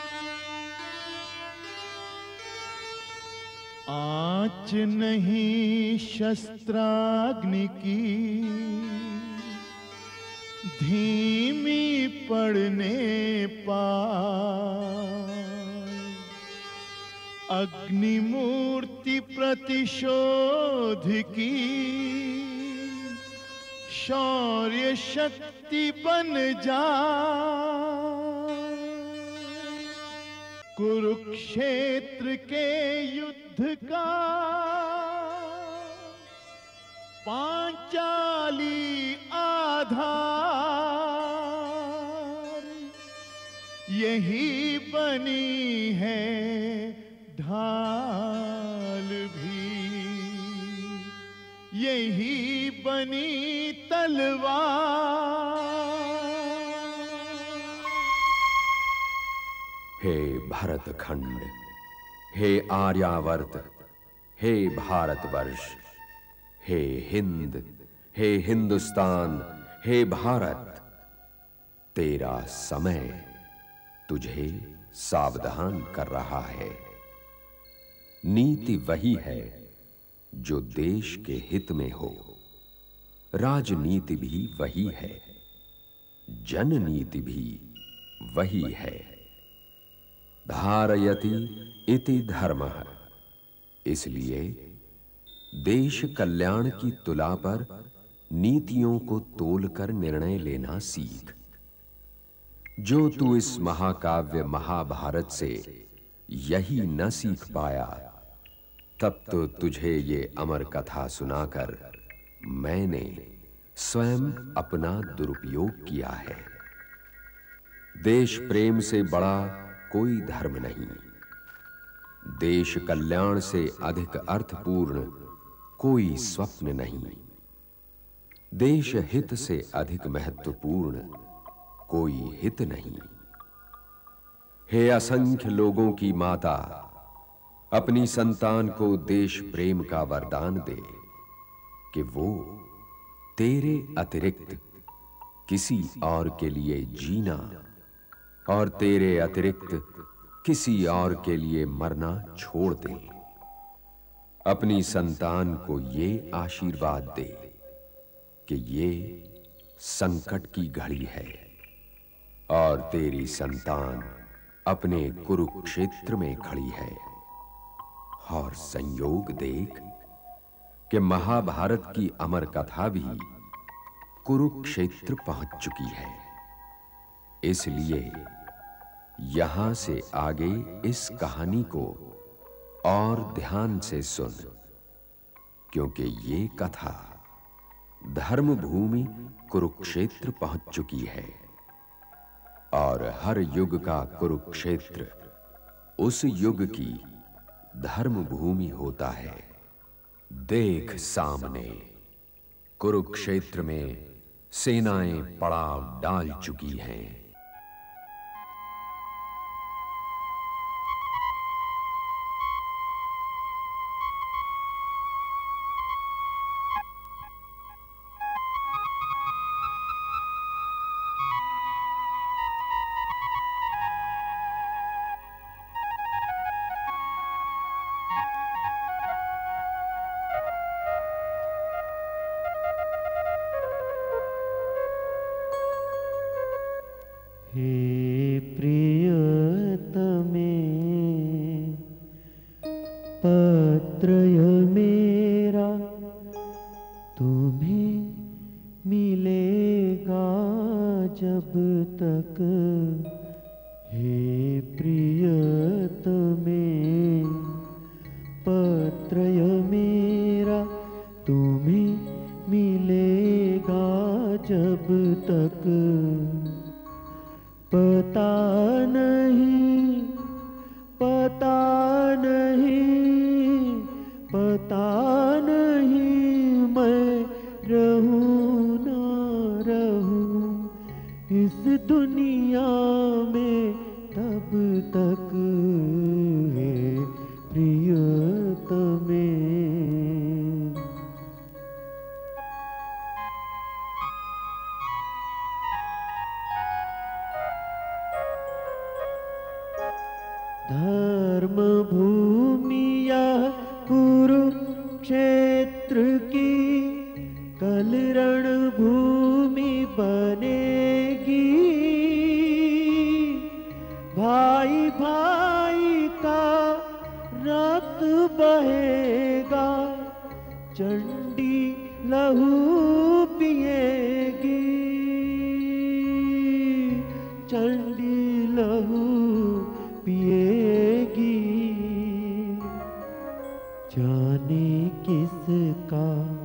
आँच नहीं शस्त्राग्नि की धीमी पड़ने पाए, अग्निमूर्ति प्रतिशोध की शौर्य शक्ति बन जाए। कुरुक्षेत्र के युद्ध का पांचाली आधार, यही बनी है ढाल भी, यही बनी तलवार। हे भरतखंड, हे आर्यावर्त, हे भारतवर्ष, हे हिंद, हे हिंदुस्तान, हे भारत, तेरा समय तुझे सावधान कर रहा है। नीति वही है जो देश के हित में हो, राजनीति भी वही है, जननीति भी वही है। धारयति इति धर्मः, इसलिए देश कल्याण की तुला पर नीतियों को तोलकर निर्णय लेना सीख। जो तू इस महाकाव्य महाभारत से यही न सीख पाया, तब तो तुझे ये अमर कथा सुनाकर मैंने स्वयं अपना दुरुपयोग किया है। देश प्रेम से बड़ा कोई धर्म नहीं, देश कल्याण से अधिक अर्थपूर्ण कोई स्वप्न नहीं, देश हित से अधिक महत्वपूर्ण कोई हित नहीं। हे असंख्य लोगों की माता, अपनी संतान को देश प्रेम का वरदान दे कि वो तेरे अतिरिक्त किसी और के लिए जीना और तेरे अतिरिक्त किसी और के लिए मरना छोड़ दे। अपनी संतान को ये आशीर्वाद दे कि ये संकट की घड़ी है और तेरी संतान अपने कुरुक्षेत्र में खड़ी है। और संयोग देख कि महाभारत की अमर कथा भी कुरुक्षेत्र पहुंच चुकी है। इसलिए यहां से आगे इस कहानी को और ध्यान से सुन, क्योंकि ये कथा धर्म भूमि कुरुक्षेत्र पहुंच चुकी है और हर युग का कुरुक्षेत्र उस युग की धर्म भूमि होता है। देख सामने कुरुक्षेत्र में सेनाएं पड़ाव डाल चुकी हैं। हे प्रियतमे, पत्रय मेरा तुम्हें मिलेगा जब तक। हे प्रियतमे, पत्रय मेरा तुम्हें मिलेगा जब तक। पता नहीं, पता नहीं, पता नहीं मैं रहूं ना रहूं इस दुनिया में तब तक। है प्रियतमे। धर्म भूमि यह कुरुक्षेत्र की कल रण भूमि बनेगी। भाई भाई का रक्त बहेगा, चंडी लहू पिएगी, चंडी लहू पिएगी। जाने किसका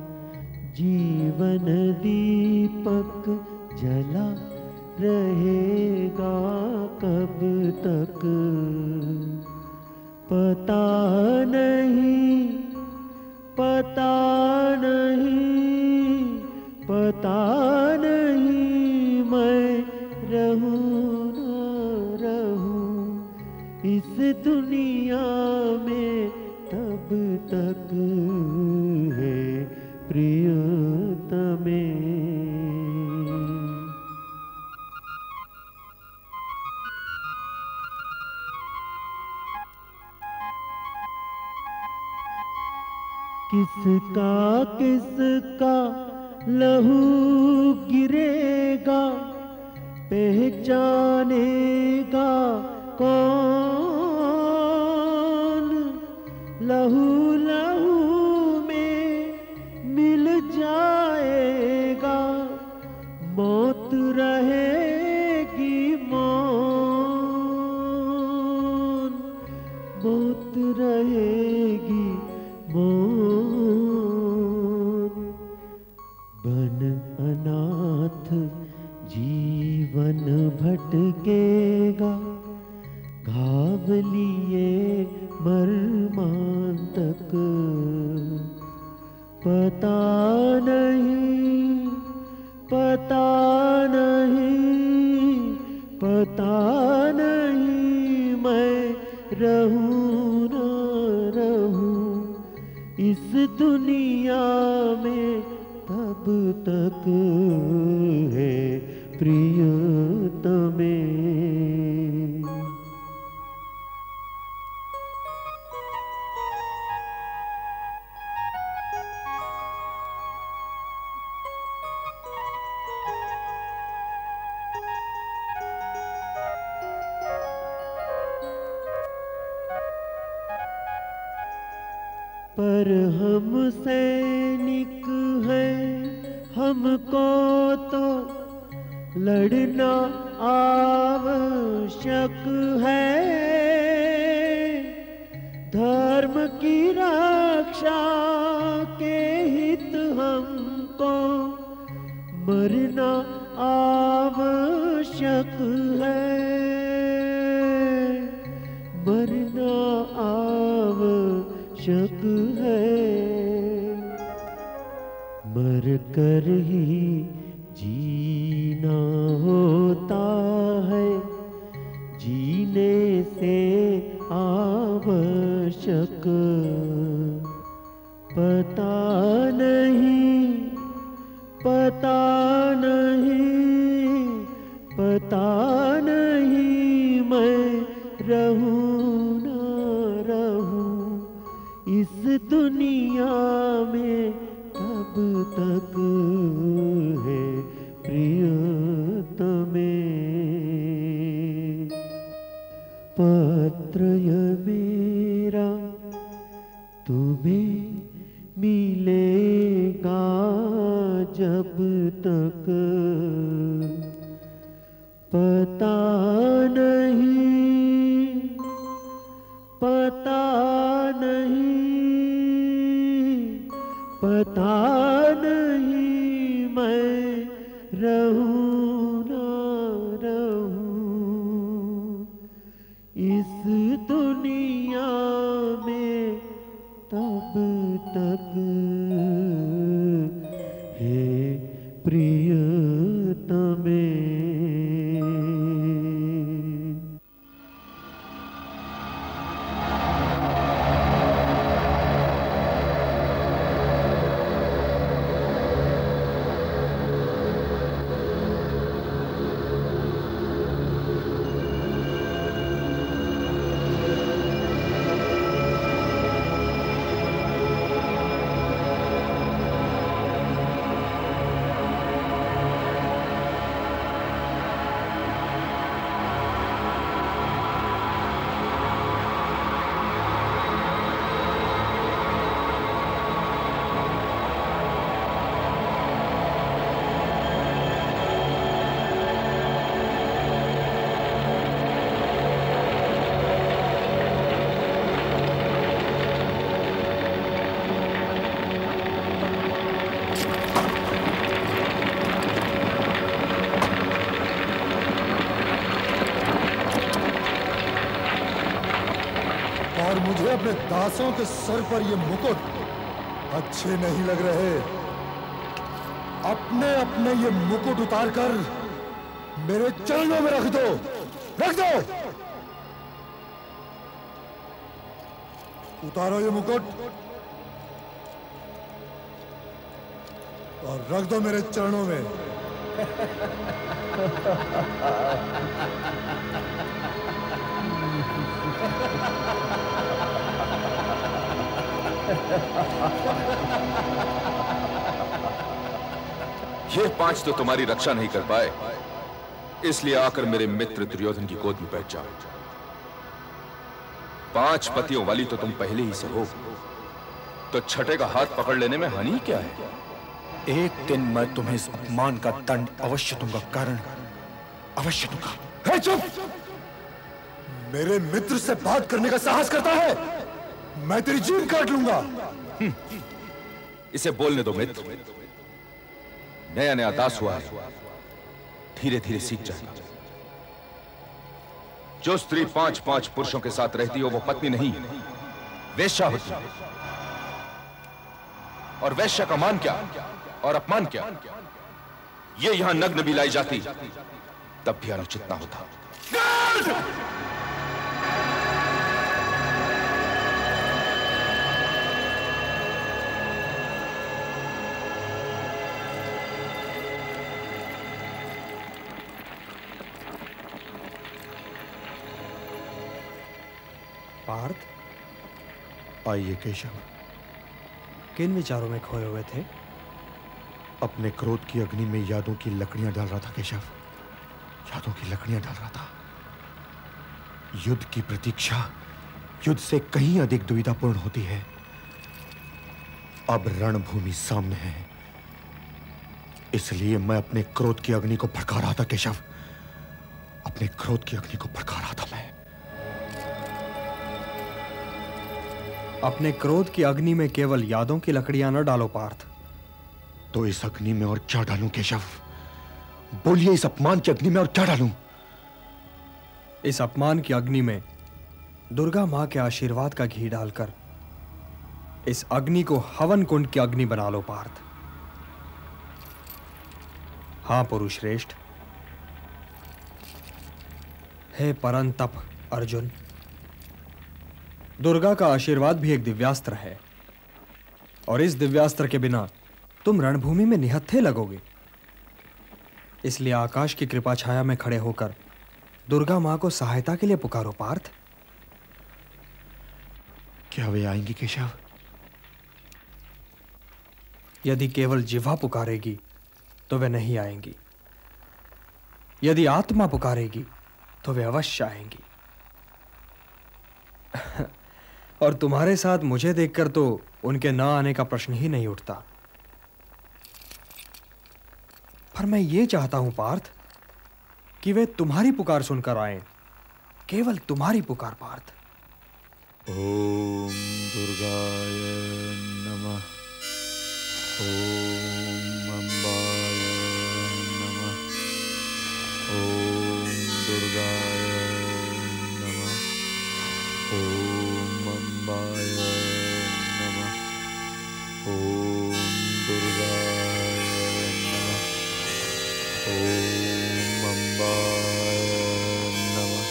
जीवन दीपक जला रहेगा कब तक। पता नहीं, पता नहीं, पता नहीं मैं रहूं ना रहूं इस दुनिया में तब तक। है प्रियतमे। किसका किसका लहू गिरेगा, पहचानेगा कौन। लहू लहू में मिल जाएगा, मौत रहेगी मौन, मौत रहेगी मौन। बन अनाथ जीवन भटकेगा, घाव लिए मर्मांतक। पता नहीं, पता नहीं, रहूं ना रहूं इस दुनिया में तब तक है प्रियतमे। पर हम सैनिक हैं, हमको तो लड़ना आवश्यक है। धर्म की रक्षा के हित हमको मरना आवश्यक है। मरना आवश्यक है। मर कर ही जीना होता है, जीने से आवश्यक पता नहीं, पता नहीं, पता नहीं मैं रहूं ना रहूं इस दुनिया में तब तक है प्रियतमे। पत्र ये मेरा तुम्हें मिलेगा जब तक पता नहीं, पता नहीं, पता नहीं मैं रहूं ना रहूं इस दुनिया में तब तक है प्रियतमे। और मुझे अपने दासों के सर पर ये मुकुट अच्छे नहीं लग रहे। अपने अपने ये मुकुट उतारकर मेरे चरणों में रख दो, रख दो। उतारो ये मुकुट और रख दो मेरे चरणों में। ये पांच तो तुम्हारी रक्षा नहीं कर पाए, इसलिए आकर मेरे मित्र दुर्योधन की गोद में बैठ जाओ। पांच पतियों वाली तो तुम पहले ही से हो, तो छठे का हाथ पकड़ लेने में हानि क्या है? एक दिन मैं तुम्हें इस अपमान का दंड अवश्य दूंगा, कारण अवश्य दूंगा। है चुप! मेरे मित्र से बात करने का साहस करता है, मैं तेरी जीभ काट लूंगा। इसे बोलने दो मित्र, नया नया दास हुआ है, धीरे धीरे सीख जाएगा। जो स्त्री पांच पांच पुरुषों के साथ रहती हो वो पत्नी नहीं, वेश्या होती है। और वेश्या का मान क्या और अपमान क्या, ये यहां नग्न भी लाई जाती तब भी अनुचित ना होता। पार्थ, आइए केशव। किन विचारों में खोए हुए थे? अपने क्रोध की अग्नि में यादों की लकड़ियां डाल रहा था केशव, यादों की लकड़ियां डाल रहा था। युद्ध की प्रतीक्षा युद्ध से कहीं अधिक दुविधापूर्ण होती है। अब रणभूमि सामने है, इसलिए मैं अपने क्रोध की अग्नि को भड़का रहा था केशव, अपने क्रोध की अग्नि को भड़का रहा था मैं। अपने क्रोध की अग्नि में केवल यादों की लकड़ियां न डालो पार्थ। तो इस अग्नि में और क्या डालूं केशव? बोलिए, इस अपमान की अग्नि में और क्या डालूं? इस अपमान की अग्नि में दुर्गा मां के आशीर्वाद का घी डालकर इस अग्नि को हवन कुंड की अग्नि बना लो पार्थ। हां पुरुष श्रेष्ठ, हे परंतप अर्जुन, दुर्गा का आशीर्वाद भी एक दिव्यास्त्र है और इस दिव्यास्त्र के बिना तुम रणभूमि में निहत्थे लगोगे। इसलिए आकाश की कृपा छाया में खड़े होकर दुर्गा मां को सहायता के लिए पुकारो पार्थ। क्या वे आएंगी केशव? यदि केवल जिह्वा पुकारेगी तो वे नहीं आएंगी, यदि आत्मा पुकारेगी तो वे अवश्य आएंगी। और तुम्हारे साथ मुझे देखकर तो उनके न आने का प्रश्न ही नहीं उठता। पर मैं ये चाहता हूं पार्थ कि वे तुम्हारी पुकार सुनकर आएं, केवल तुम्हारी पुकार पार्थ। ओम दुर्गाय नमः, ओम अम्बाय नमः, ओम दुर्गाय नमः, ओम अम्बाय नमः, ओम दुर्गाय नमः, ओम अम्बाय नमः,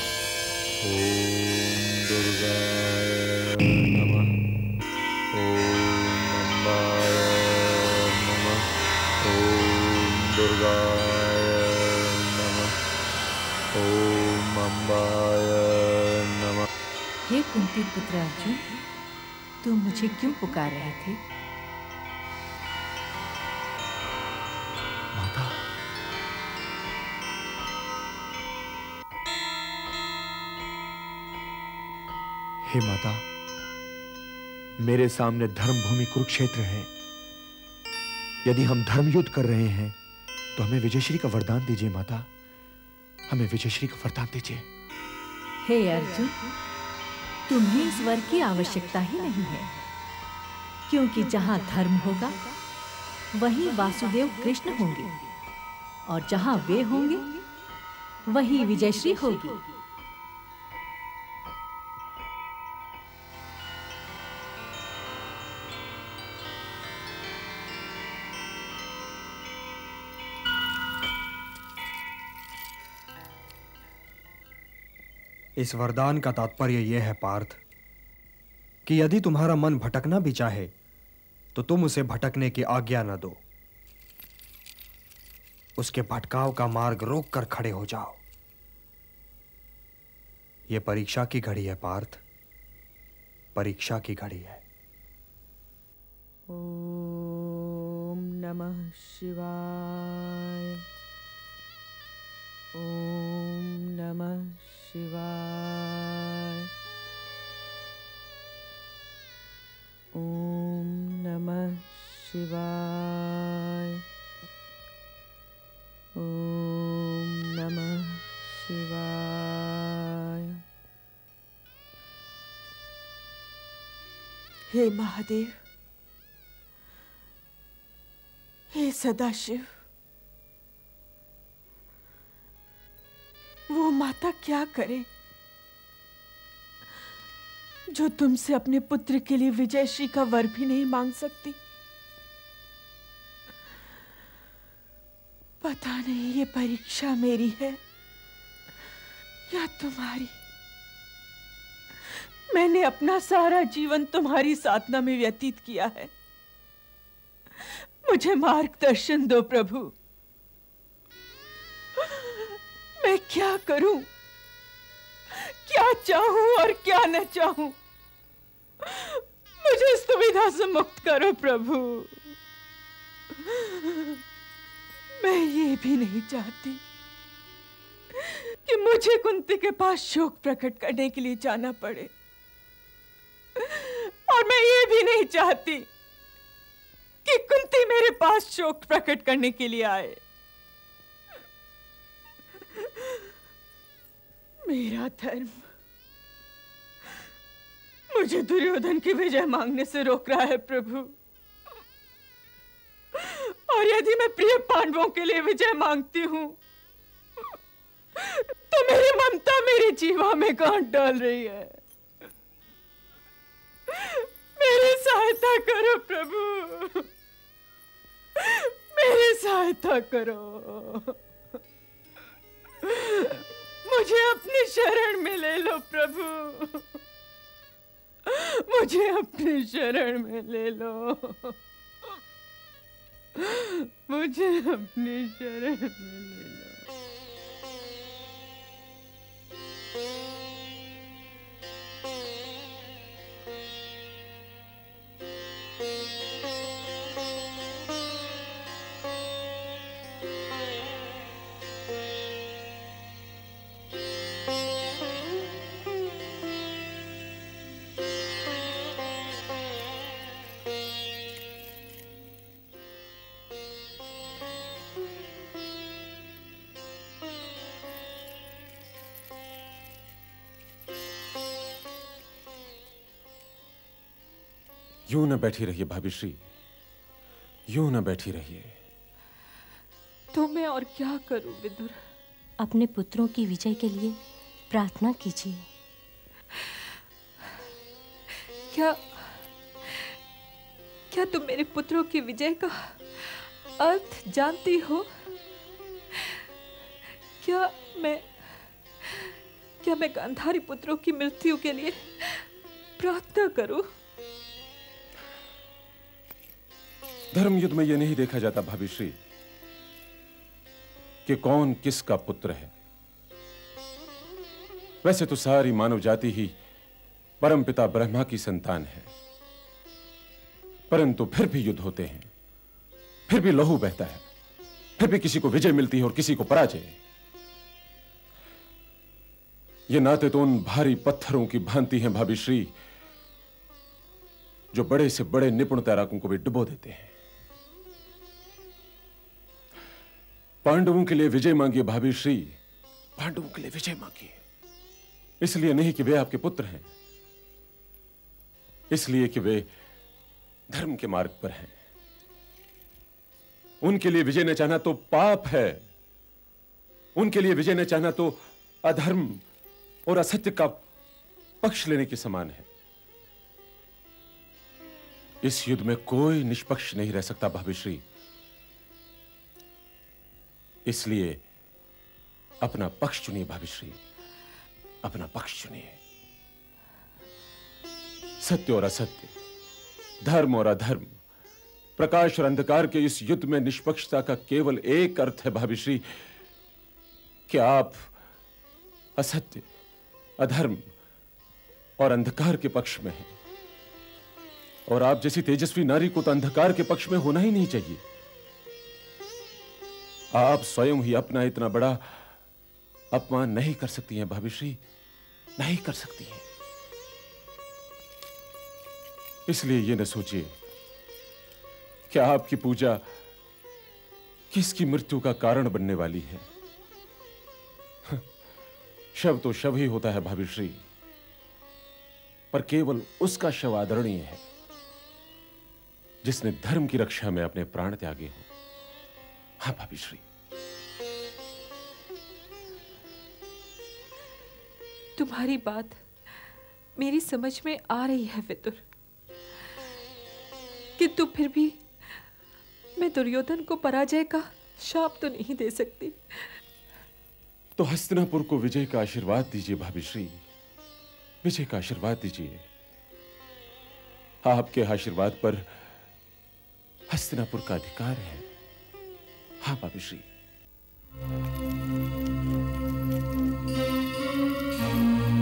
ओम दुर्गाय नमः, ओम अम्बाय नमः, ओम दुर्गाय नमः, ओम अम्बाय नमः। हे कुंती पुत्र अर्जुन, तुम मुझे क्यों पुकार रहे थे? माता, हे माता, मेरे सामने धर्मभूमि कुरुक्षेत्र है। यदि हम धर्म युद्ध कर रहे हैं तो हमें विजयश्री का वरदान दीजिए माता, हमें विजयश्री का वरदान दीजिए। हे अर्जुन, तुम्हें इस वर की आवश्यकता ही नहीं है, क्योंकि जहां धर्म होगा वहीं वासुदेव कृष्ण होंगे और जहां वे होंगे वहीं विजयश्री होगी। इस वरदान का तात्पर्य यह है पार्थ कि यदि तुम्हारा मन भटकना भी चाहे तो तुम उसे भटकने की आज्ञा न दो, उसके भटकाव का मार्ग रोक कर खड़े हो जाओ। यह परीक्षा की घड़ी है पार्थ, परीक्षा की घड़ी है। ओम नमः शिवाय, ओम नमः शिवाय, ओम नमः शिवाय, ओम नमः शिवाय। हे महादेव, हे सदाशिव, वो माता क्या करे जो तुमसे अपने पुत्र के लिए विजयश्री का वर भी नहीं मांग सकती? पता नहीं ये परीक्षा मेरी है या तुम्हारी। मैंने अपना सारा जीवन तुम्हारी साधना में व्यतीत किया है, मुझे मार्गदर्शन दो प्रभु। मैं क्या करूं क्या चाहूं और क्या न चाहूं, मुझे इस दुविधा से मुक्त करो प्रभु। मैं ये भी नहीं चाहती कि मुझे कुंती के पास शोक प्रकट करने के लिए जाना पड़े, और मैं ये भी नहीं चाहती कि कुंती मेरे पास शोक प्रकट करने के लिए आए। मेरा धर्म मुझे दुर्योधन की विजय मांगने से रोक रहा है प्रभु, और यदि मैं प्रिय पांडवों के लिए विजय मांगती हूं तो मेरी ममता मेरी जीवा में गांठ डाल रही है। मेरी सहायता करो प्रभु, मेरी सहायता करो। मुझे अपनी शरण में ले लो प्रभु, मुझे अपनी शरण में ले लो, मुझे अपनी शरण में ले लो। यूं न बैठी रहिए भाभी श्री, यूं न बैठी रहिए। तो मैं और क्या करूं विदुर? अपने पुत्रों की विजय के लिए प्रार्थना कीजिए। क्या क्या तुम मेरे पुत्रों की विजय का अर्थ जानती हो? क्या मैं क्या मैं गांधारी पुत्रों की मृत्यु के लिए प्रार्थना करूं? धर्म युद्ध में यह नहीं देखा जाता भाभी श्री कि कौन किसका पुत्र है। वैसे तो सारी मानव जाति ही परमपिता ब्रह्मा की संतान है, परंतु फिर भी युद्ध होते हैं, फिर भी लहू बहता है, फिर भी किसी को विजय मिलती है और किसी को पराजय। ये नाते तो उन भारी पत्थरों की भांति हैं भाभी श्री, जो बड़े से बड़े निपुण तैराकों को भी डुबो देते हैं। पांडवों के लिए विजय मांगिए भाभी श्री, पांडवों के लिए विजय मांगिए। इसलिए नहीं कि वे आपके पुत्र हैं, इसलिए कि वे धर्म के मार्ग पर हैं। उनके लिए विजय न चाहना तो पाप है, उनके लिए विजय न चाहना तो अधर्म और असत्य का पक्ष लेने के समान है। इस युद्ध में कोई निष्पक्ष नहीं रह सकता भाभी श्री, इसलिए अपना पक्ष चुनिए भाभी श्री, अपना पक्ष चुनिए। सत्य और असत्य, धर्म और अधर्म, प्रकाश और अंधकार के इस युद्ध में निष्पक्षता का केवल एक अर्थ है भाभी श्री कि आप असत्य, अधर्म और अंधकार के पक्ष में हैं। और आप जैसी तेजस्वी नारी को तो अंधकार के पक्ष में होना ही नहीं चाहिए। आप स्वयं ही अपना इतना बड़ा अपमान नहीं कर सकती हैं भाभी श्री, नहीं कर सकती हैं। इसलिए ये न सोचिए कि आपकी पूजा किसकी मृत्यु का कारण बनने वाली है। शव तो शव ही होता है भाभी श्री, पर केवल उसका शव आदरणीय है जिसने धर्म की रक्षा में अपने प्राण त्यागे हो। हाँ भाभी श्री। तुम्हारी बात मेरी समझ में आ रही है विदुर, किंतु फिर भी मैं दुर्योधन को पराजय का शाप तो नहीं दे सकती। तो हस्तिनापुर को विजय का आशीर्वाद दीजिए भाभी श्री, विजय का आशीर्वाद दीजिए। आपके आशीर्वाद पर हस्तिनापुर का अधिकार है। हाँ भाभी श्री।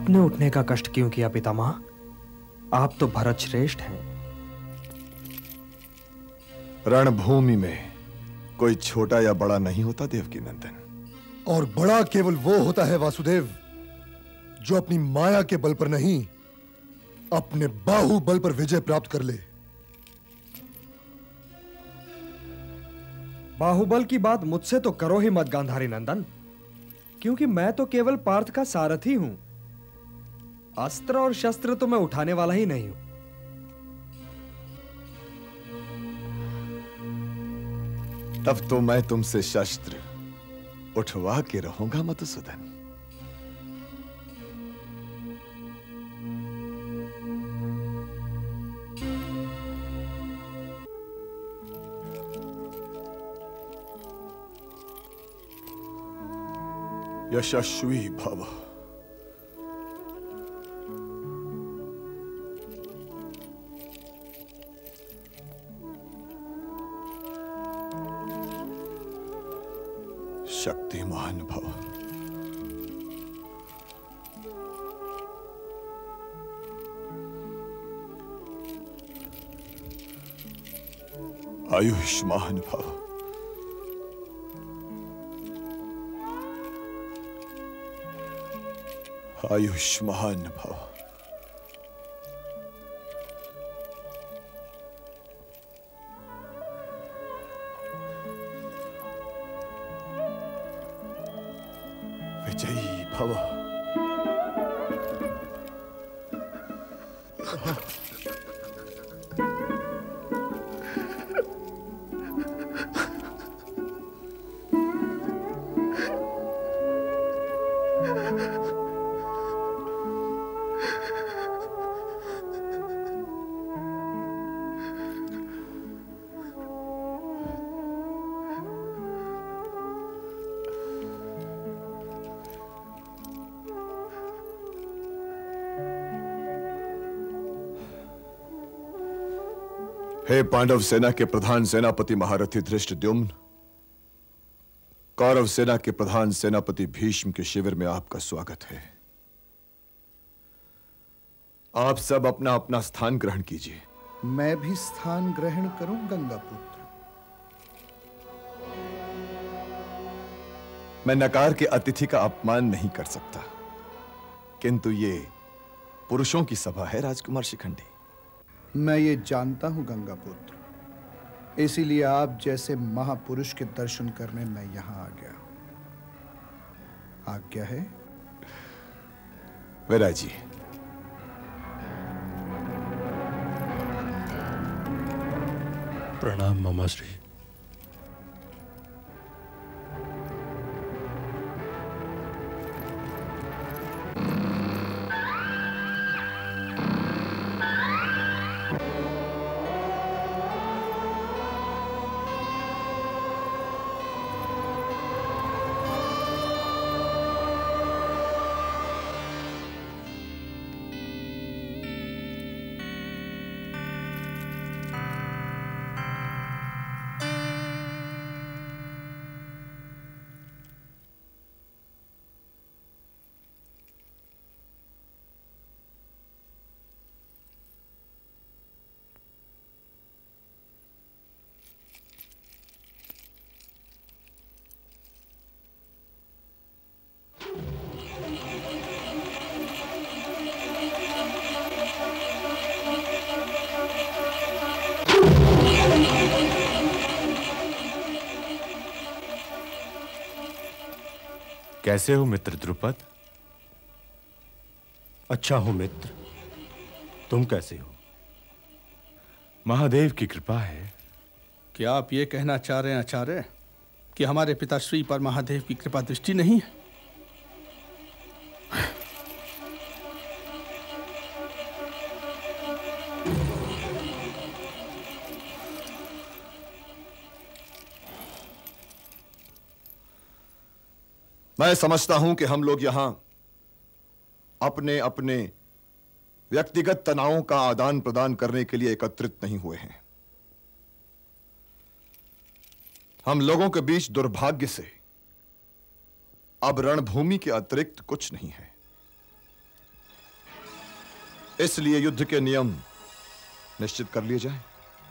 आपने उठने का कष्ट क्यों किया पितामह? आप तो भरत श्रेष्ठ हैं। रणभूमि में कोई छोटा या बड़ा नहीं होता देवकी नंदन। और बड़ा केवल वो होता है वासुदेव जो अपनी माया के बल पर नहीं, अपने बाहुबल पर विजय प्राप्त कर ले। बाहुबल की बात मुझसे तो करो ही मत गांधारी नंदन, क्योंकि मैं तो केवल पार्थ का सारथी हूं। अस्त्र और शस्त्र तो मैं उठाने वाला ही नहीं हूं। तब तो मैं तुमसे शस्त्र उठवा के रहूंगा मधुसूदन। यशस्वी भव। शक्तिमान भव। आयुष्मान भव। आयुष्मान भव। विजयी भव। हे पांडव सेना के प्रधान सेनापति महारथी धृष्टद्युम्न, कौरव सेना के प्रधान सेनापति भीष्म के शिविर में आपका स्वागत है। आप सब अपना अपना स्थान ग्रहण कीजिए। मैं भी स्थान ग्रहण करूं गंगापुत्र? मैं नकार के अतिथि का अपमान नहीं कर सकता, किंतु ये पुरुषों की सभा है राजकुमार शिखंडी। मैं ये जानता हूं गंगापुत्र, इसीलिए आप जैसे महापुरुष के दर्शन करने मैं यहां आ गया। आज्ञा है? विराजी। प्रणाम मामाश्री। कैसे हो मित्र द्रुपद? अच्छा हूं मित्र, तुम कैसे हो? महादेव की कृपा है। क्या आप ये कहना चाह रहे हैं आचार्य कि हमारे पिताश्री पर महादेव की कृपा दृष्टि नहीं है? मैं समझता हूं कि हम लोग यहां अपने अपने व्यक्तिगत तनावों का आदान प्रदान करने के लिए एकत्रित नहीं हुए हैं। हम लोगों के बीच दुर्भाग्य से अब रणभूमि के अतिरिक्त कुछ नहीं है। इसलिए युद्ध के नियम निश्चित कर लिए जाएं।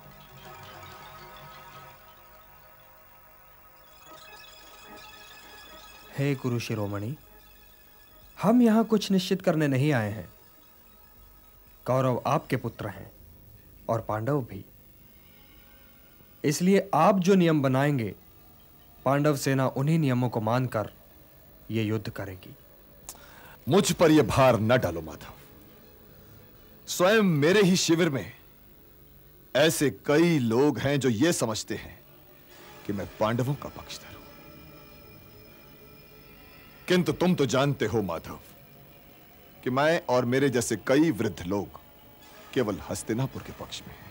हे कुरु शिरोमणि, हम यहां कुछ निश्चित करने नहीं आए हैं। कौरव आपके पुत्र हैं और पांडव भी, इसलिए आप जो नियम बनाएंगे, पांडव सेना उन्हीं नियमों को मानकर यह युद्ध करेगी। मुझ पर यह भार न डालो माधव। स्वयं मेरे ही शिविर में ऐसे कई लोग हैं जो यह समझते हैं कि मैं पांडवों का पक्षधर हूं, किंतु तुम तो जानते हो माधव कि मैं और मेरे जैसे कई वृद्ध लोग केवल हस्तिनापुर के पक्ष में हैं।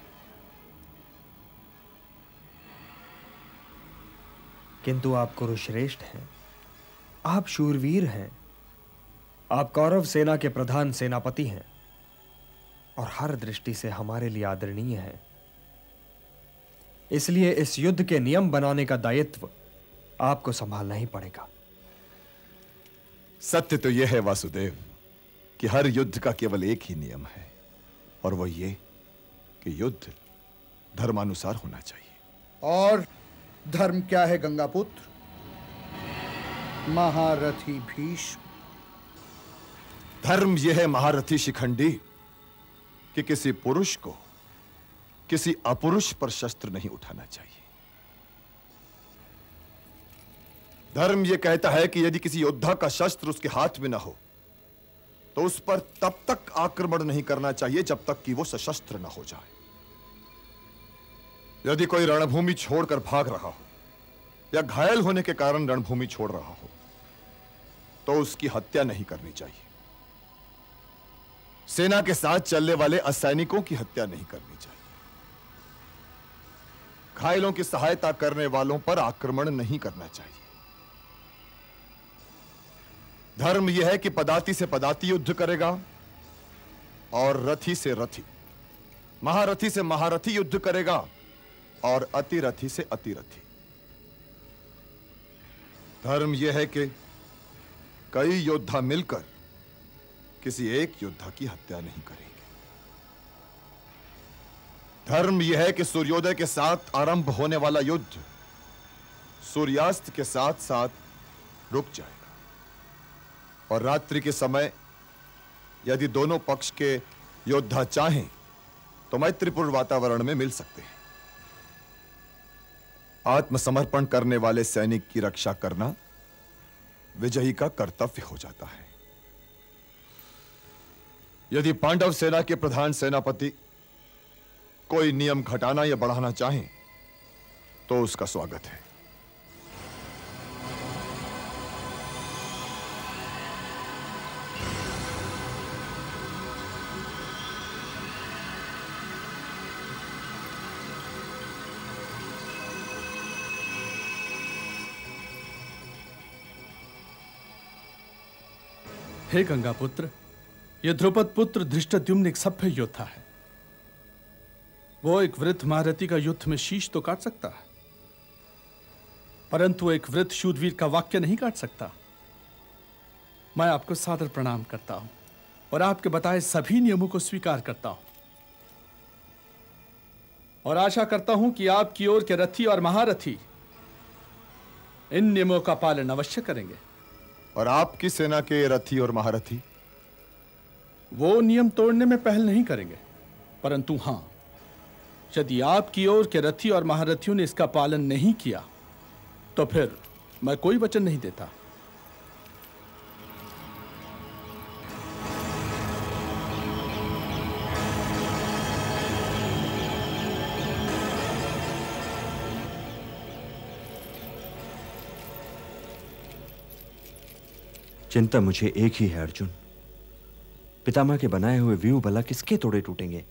किंतु आप कुरुश्रेष्ठ हैं, आप शूरवीर हैं, आप कौरव सेना के प्रधान सेनापति हैं और हर दृष्टि से हमारे लिए आदरणीय हैं। इसलिए इस युद्ध के नियम बनाने का दायित्व आपको संभालना ही पड़ेगा। सत्य तो यह है वासुदेव कि हर युद्ध का केवल एक ही नियम है, और वह यह कि युद्ध धर्मानुसार होना चाहिए। और धर्म क्या है गंगापुत्र? महारथी भीष्म। धर्म यह है महारथी शिखंडी कि किसी पुरुष को किसी अपुरुष पर शस्त्र नहीं उठाना चाहिए। धर्म यह कहता है कि यदि किसी योद्धा का शस्त्र उसके हाथ में ना हो तो उस पर तब तक आक्रमण नहीं करना चाहिए जब तक कि वो सशस्त्र ना हो जाए। यदि कोई रणभूमि छोड़कर भाग रहा हो या घायल होने के कारण रणभूमि छोड़ रहा हो तो उसकी हत्या नहीं करनी चाहिए। सेना के साथ चलने वाले असैनिकों की हत्या नहीं करनी चाहिए। घायलों की सहायता करने वालों पर आक्रमण नहीं करना चाहिए। धर्म यह है कि पदाती से पदाती युद्ध करेगा और रथी से रथी, महारथी से महारथी युद्ध करेगा और अतिरथी से अतिरथी। धर्म यह है कि कई योद्धा मिलकर किसी एक योद्धा की हत्या नहीं करेंगे। धर्म यह है कि सूर्योदय के साथ आरंभ होने वाला युद्ध सूर्यास्त के साथ साथ रुक जाएगा और रात्रि के समय यदि दोनों पक्ष के योद्धा चाहें तो मैत्रीपूर्ण वातावरण में मिल सकते हैं। आत्मसमर्पण करने वाले सैनिक की रक्षा करना विजयी का कर्तव्य हो जाता है। यदि पांडव सेना के प्रधान सेनापति कोई नियम घटाना या बढ़ाना चाहें तो उसका स्वागत है। हे गंगापुत्र, यह ध्रुपद पुत्र धृष्टद्युम्न एक सभ्य योद्धा है। वो एक वृद्ध महारथी का युद्ध में शीश तो काट सकता है, परंतु एक वृद्ध शूरवीर का वाक्य नहीं काट सकता। मैं आपको सादर प्रणाम करता हूं और आपके बताए सभी नियमों को स्वीकार करता हूं और आशा करता हूं कि आपकी ओर के रथी और महारथी इन नियमों का पालन अवश्य करेंगे। और आपकी सेना के रथी और महारथी वो नियम तोड़ने में पहल नहीं करेंगे, परंतु हां, यदि आपकी ओर के रथी और महारथियों ने इसका पालन नहीं किया तो फिर मैं कोई वचन नहीं देता। चिंता मुझे एक ही है अर्जुन, पितामह के बनाए हुए व्यूह भला किसके तोड़े टूटेंगे?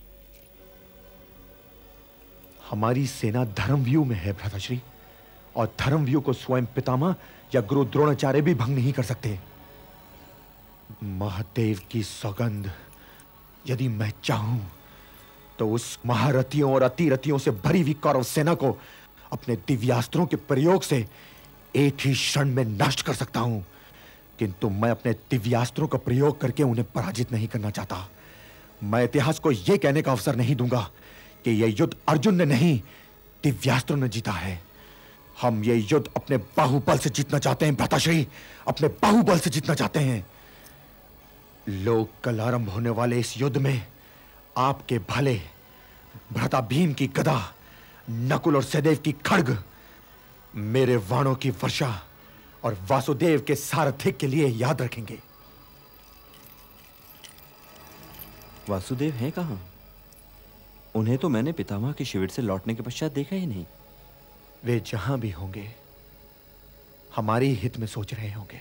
हमारी सेना धर्मव्यूह में है भ्राताश्री, और धर्मव्यूह को स्वयं पितामह या गुरु द्रोणाचार्य भी भंग नहीं कर सकते। महादेव की सौगंध, यदि मैं चाहूं तो उस महारथियों और अतिरथियों से भरी हुई कौरव सेना को अपने दिव्यास्त्रों के प्रयोग से एक ही क्षण में नष्ट कर सकता हूं, किंतु मैं अपने दिव्यास्त्रों का प्रयोग करके उन्हें पराजित नहीं करना चाहता। मैं इतिहास को यह कहने का अवसर नहीं दूंगा कि यह युद्ध अर्जुन ने नहीं, दिव्यास्त्रों ने जीता है। हम ये युद्ध अपने बाहुबल से जीतना चाहते हैं भ्राताश्री, अपने बाहुबल से जीतना चाहते हैं। लोग कल आरंभ होने वाले इस युद्ध में आपके भले भ्राता भीम की गदा, नकुल और सहदेव की खड्ग, मेरे बाणों की वर्षा और वासुदेव के सारथी के लिए याद रखेंगे। वासुदेव हैं कहां? उन्हें तो मैंने पितामह के शिविर से लौटने के पश्चात देखा ही नहीं। वे जहां भी होंगे हमारी हित में सोच रहे होंगे।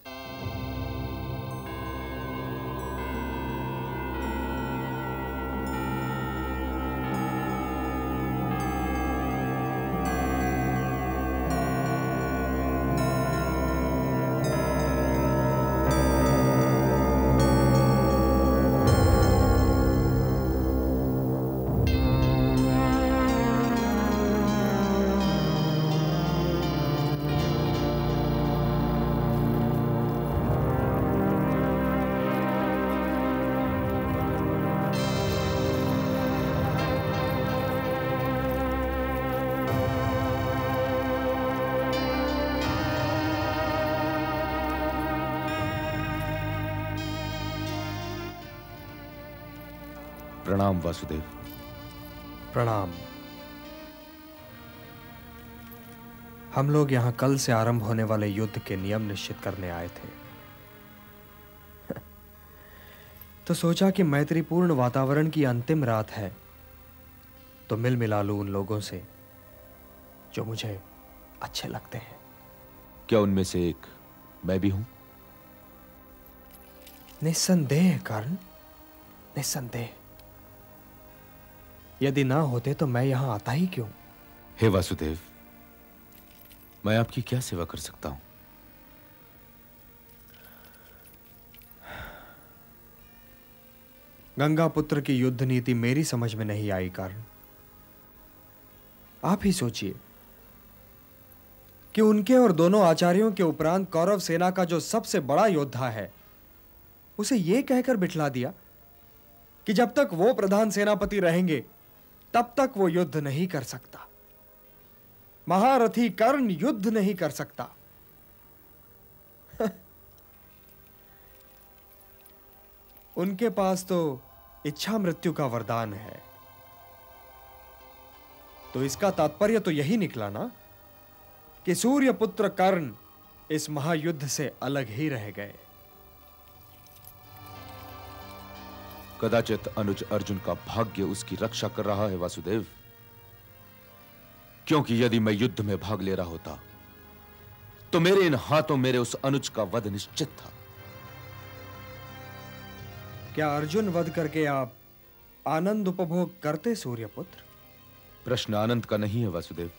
प्रणाम वासुदेव। प्रणाम। हम लोग यहां कल से आरंभ होने वाले युद्ध के नियम निश्चित करने आए थे। तो सोचा कि मैत्रीपूर्ण वातावरण की अंतिम रात है, तो मिल मिला लूं उन लोगों से जो मुझे अच्छे लगते हैं। क्या उनमें से एक मैं भी हूं? निस्संदेह कर्ण, निस्संदेह। यदि ना होते तो मैं यहां आता ही क्यों? हे वासुदेव, मैं आपकी क्या सेवा कर सकता हूं? गंगा पुत्र की युद्ध नीति मेरी समझ में नहीं आई कारण। आप ही सोचिए कि उनके और दोनों आचार्यों के उपरांत कौरव सेना का जो सबसे बड़ा योद्धा है, उसे यह कहकर बिठला दिया कि जब तक वो प्रधान सेनापति रहेंगे तब तक वो युद्ध नहीं कर सकता। महारथी कर्ण युद्ध नहीं कर सकता। उनके पास तो इच्छा मृत्यु का वरदान है। तो इसका तात्पर्य तो यही निकला ना कि सूर्य पुत्र कर्ण इस महायुद्ध से अलग ही रह गए। कदाचित अनुज अर्जुन का भाग्य उसकी रक्षा कर रहा है वासुदेव, क्योंकि यदि मैं युद्ध में भाग ले रहा होता तो मेरे इन हाथों मेरे उस अनुज का वध निश्चित था। क्या अर्जुन वध करके आप आनंद उपभोग करते सूर्यपुत्र? प्रश्न आनंद का नहीं है वासुदेव,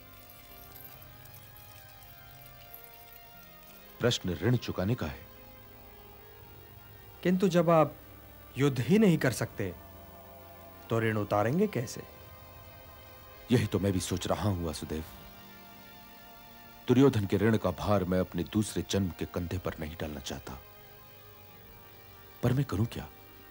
प्रश्न ऋण चुकाने का है। किंतु जब आप युद्ध ही नहीं कर सकते तो ऋण उतारेंगे कैसे? यही तो मैं भी सोच रहा हूं वासुदेव। दुर्योधन के ऋण का भार मैं अपने दूसरे जन्म के कंधे पर नहीं डालना चाहता, पर मैं करूं क्या?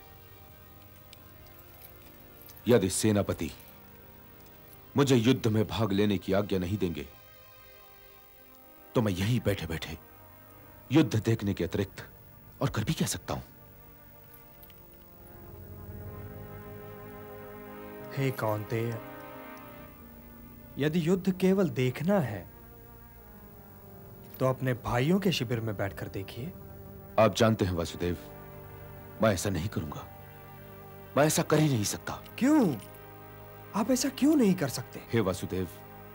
यदि सेनापति मुझे युद्ध में भाग लेने की आज्ञा नहीं देंगे तो मैं यहीं बैठे बैठे युद्ध देखने के अतिरिक्त और कर भी क्या सकता हूं? हे कौन्तेय, यदि युद्ध केवल देखना है तो अपने भाइयों के शिविर में बैठकर देखिए। आप जानते हैं वासुदेव, मैं ऐसा नहीं करूंगा। मैं ऐसा कर ही नहीं सकता। क्यों? आप ऐसा क्यों नहीं कर सकते? हे वासुदेव,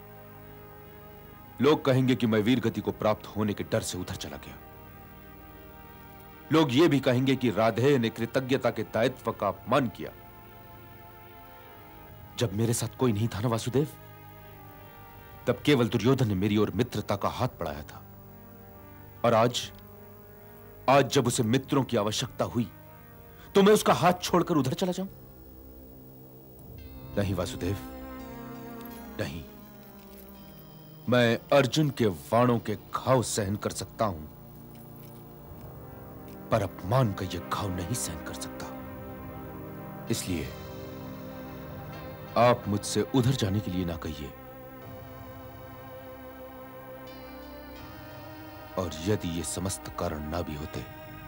लोग कहेंगे कि मैं वीर गति को प्राप्त होने के डर से उधर चला गया। लोग यह भी कहेंगे कि राधेय ने कृतज्ञता के दायित्व का अपमान किया। जब मेरे साथ कोई नहीं था ना वासुदेव, तब केवल दुर्योधन ने मेरी ओर मित्रता का हाथ बढ़ाया था। और आज आज जब उसे मित्रों की आवश्यकता हुई तो मैं उसका हाथ छोड़कर उधर चला जाऊं? नहीं वासुदेव, नहीं। मैं अर्जुन के वाणों के घाव सहन कर सकता हूं, पर अपमान का यह घाव नहीं सहन कर सकता। इसलिए आप मुझसे उधर जाने के लिए ना कहिए, और यदि ये समस्त कारण ना भी होते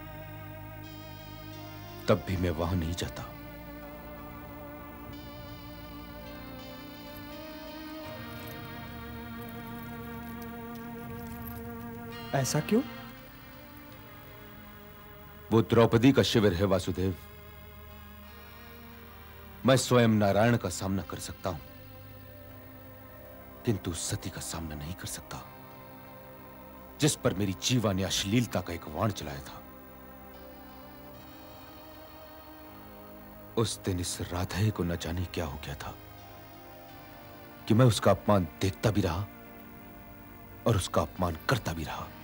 तब भी मैं वहां नहीं जाता। ऐसा क्यों? वो द्रौपदी का शिविर है वासुदेव। मैं स्वयं नारायण का सामना कर सकता हूं, किंतु सती का सामना नहीं कर सकता, जिस पर मेरी जीवा ने अश्लीलता का एक वाण चलाया था। उस दिन इस राधे को न जाने क्या हो गया था कि मैं उसका अपमान देखता भी रहा और उसका अपमान करता भी रहा।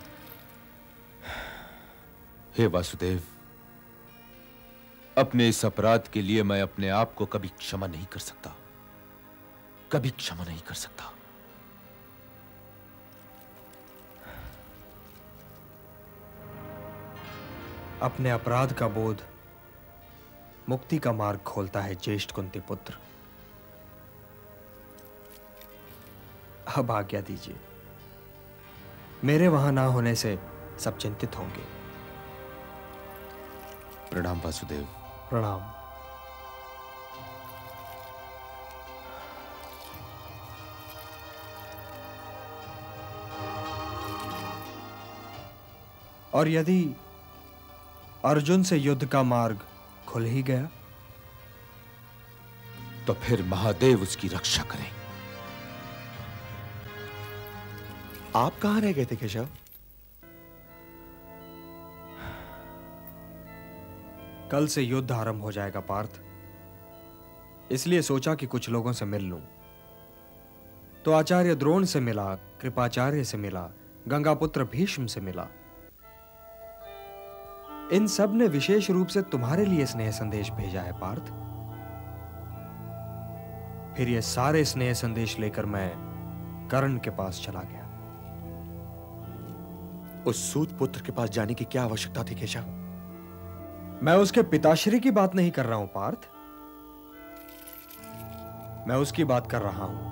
हे वासुदेव, अपने इस अपराध के लिए मैं अपने आप को कभी क्षमा नहीं कर सकता, कभी क्षमा नहीं कर सकता। अपने अपराध का बोध मुक्ति का मार्ग खोलता है ज्येष्ठ कुंती पुत्र। अब आज्ञा दीजिए, मेरे वहां ना होने से सब चिंतित होंगे। प्रणाम वासुदेव। प्रणाम। और यदि अर्जुन से युद्ध का मार्ग खुल ही गया तो फिर महादेव उसकी रक्षा करें। आप कहां रह गए थे केशव? कल से युद्ध आरंभ हो जाएगा पार्थ, इसलिए सोचा कि कुछ लोगों से मिल लूं। तो आचार्य द्रोण से मिला, कृपाचार्य से मिला, गंगापुत्र भीष्म से मिला। इन सब ने विशेष रूप से तुम्हारे लिए स्नेह संदेश भेजा है पार्थ। फिर ये सारे स्नेह संदेश लेकर मैं कर्ण के पास चला गया। उस सूत पुत्र के पास जाने की क्या आवश्यकता थी केशव? मैं उसके पिताश्री की बात नहीं कर रहा हूं पार्थ, मैं उसकी बात कर रहा हूं।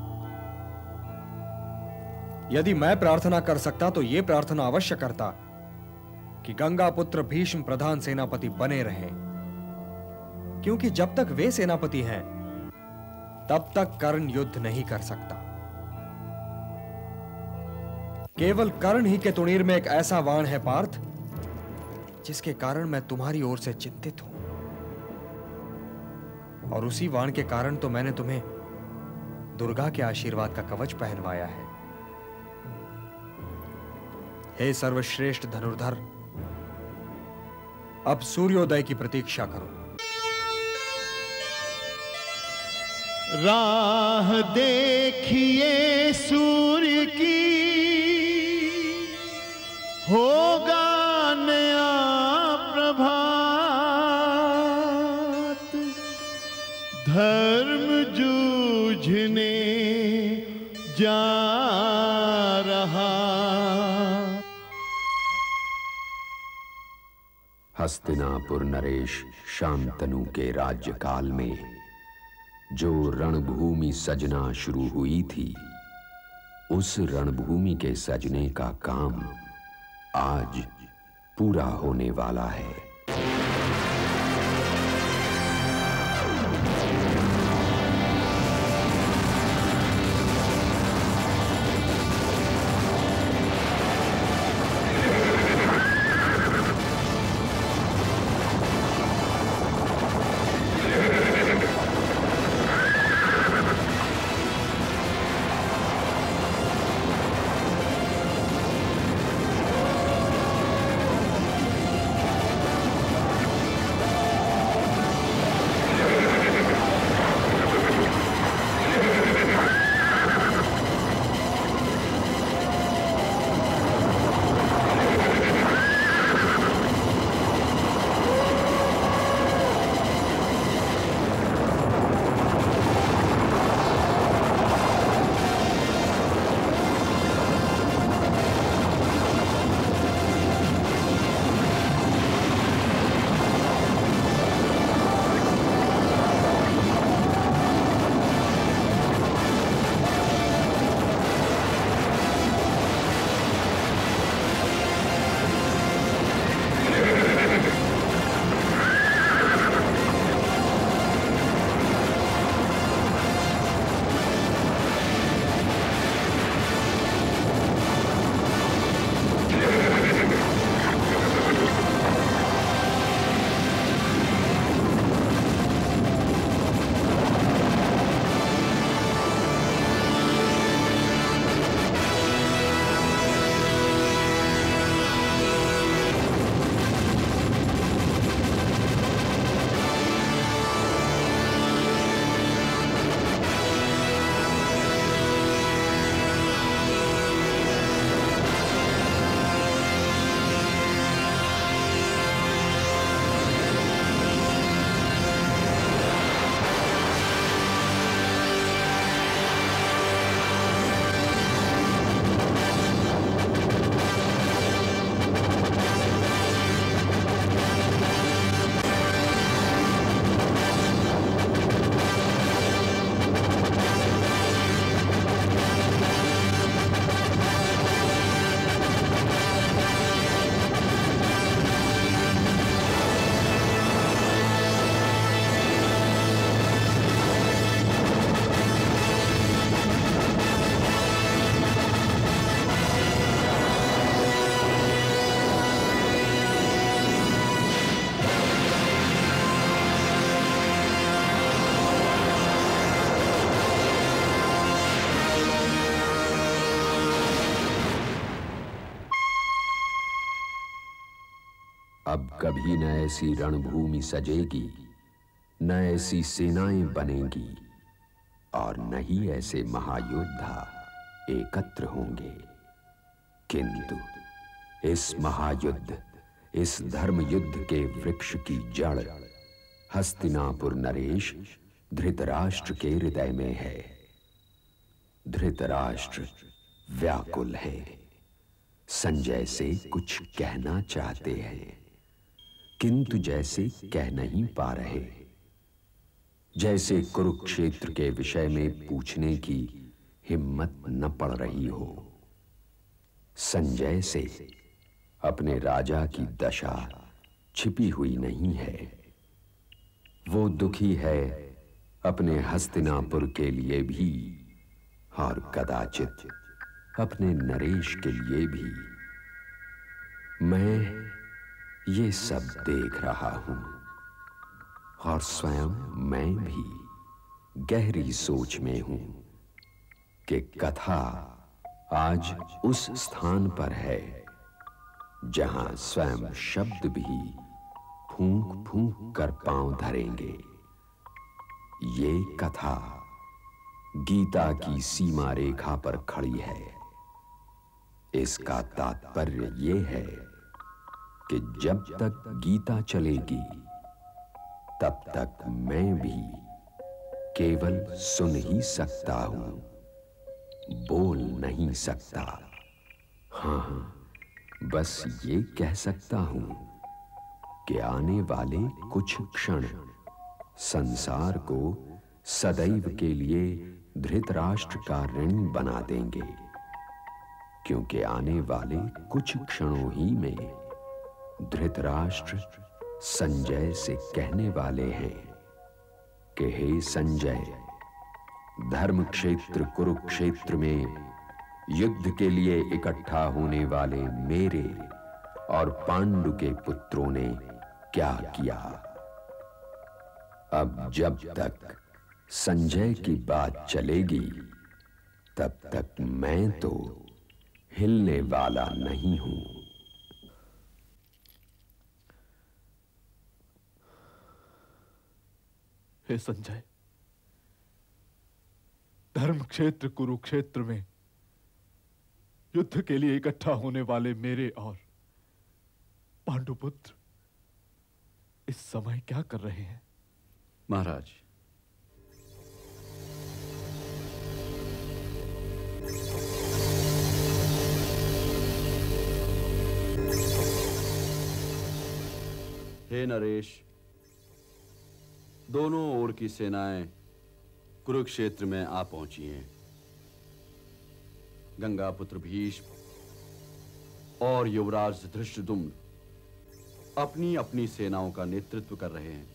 यदि मैं प्रार्थना कर सकता तो यह प्रार्थना अवश्य करता कि गंगा पुत्र भीष्म प्रधान सेनापति बने रहें, क्योंकि जब तक वे सेनापति हैं तब तक कर्ण युद्ध नहीं कर सकता। केवल कर्ण ही के तुणीर में एक ऐसा वाण है पार्थ जिसके कारण मैं तुम्हारी ओर से चिंतित हूं, और उसी वाण के कारण तो मैंने तुम्हें दुर्गा के आशीर्वाद का कवच पहनवाया है। हे सर्वश्रेष्ठ धनुर्धर, अब सूर्योदय की प्रतीक्षा करो। राह देखिए सूर्य की, होगा नया प्रभात, धर्म जूझने जा रहा। हस्तिनापुर नरेश शांतनु के राज्यकाल में जो रणभूमि सजना शुरू हुई थी, उस रणभूमि के सजने का काम आज पूरा होने वाला है। अब कभी न ऐसी रणभूमि सजेगी, न ऐसी सेनाएं बनेंगी और न ही ऐसे महायोद्धा एकत्र होंगे। किंतु इस महायुद्ध, इस धर्म युद्ध के वृक्ष की जड़ हस्तिनापुर नरेश धृतराष्ट्र के हृदय में है। धृतराष्ट्र व्याकुल है, संजय से कुछ कहना चाहते हैं, किंतु जैसे कह नहीं पा रहे, जैसे कुरुक्षेत्र के विषय में पूछने की हिम्मत न पड़ रही हो। संजय से अपने राजा की दशा छिपी हुई नहीं है। वो दुखी है अपने हस्तिनापुर के लिए भी और कदाचित अपने नरेश के लिए भी। मैं ये सब देख रहा हूं और स्वयं मैं भी गहरी सोच में हूं कि कथा आज उस स्थान पर है जहां स्वयं शब्द भी फूंक फूंक कर पांव धरेंगे। ये कथा गीता की सीमा रेखा पर खड़ी है। इसका तात्पर्य ये है कि जब तक गीता चलेगी तब तक मैं भी केवल सुन ही सकता हूं, बोल नहीं सकता। हाँ, बस ये कह सकता हूं कि आने वाले कुछ क्षण संसार को सदैव के लिए धृतराष्ट्र का ऋणी बना देंगे, क्योंकि आने वाले कुछ क्षणों ही में धृतराष्ट्र संजय से कहने वाले हैं कि हे संजय, धर्म क्षेत्र कुरुक्षेत्र में युद्ध के लिए इकट्ठा होने वाले मेरे और पांडु के पुत्रों ने क्या किया। अब जब तक संजय की बात चलेगी तब तक मैं तो हिलने वाला नहीं हूं। हे संजय, धर्म क्षेत्र कुरुक्षेत्र में युद्ध के लिए इकट्ठा होने वाले मेरे और पांडुपुत्र इस समय क्या कर रहे हैं? महाराज, हे नरेश, दोनों ओर की सेनाएं कुरुक्षेत्र में आ पहुंची हैं। गंगापुत्र भीष्म और युवराज धृष्टद्युम्न अपनी अपनी सेनाओं का नेतृत्व कर रहे हैं।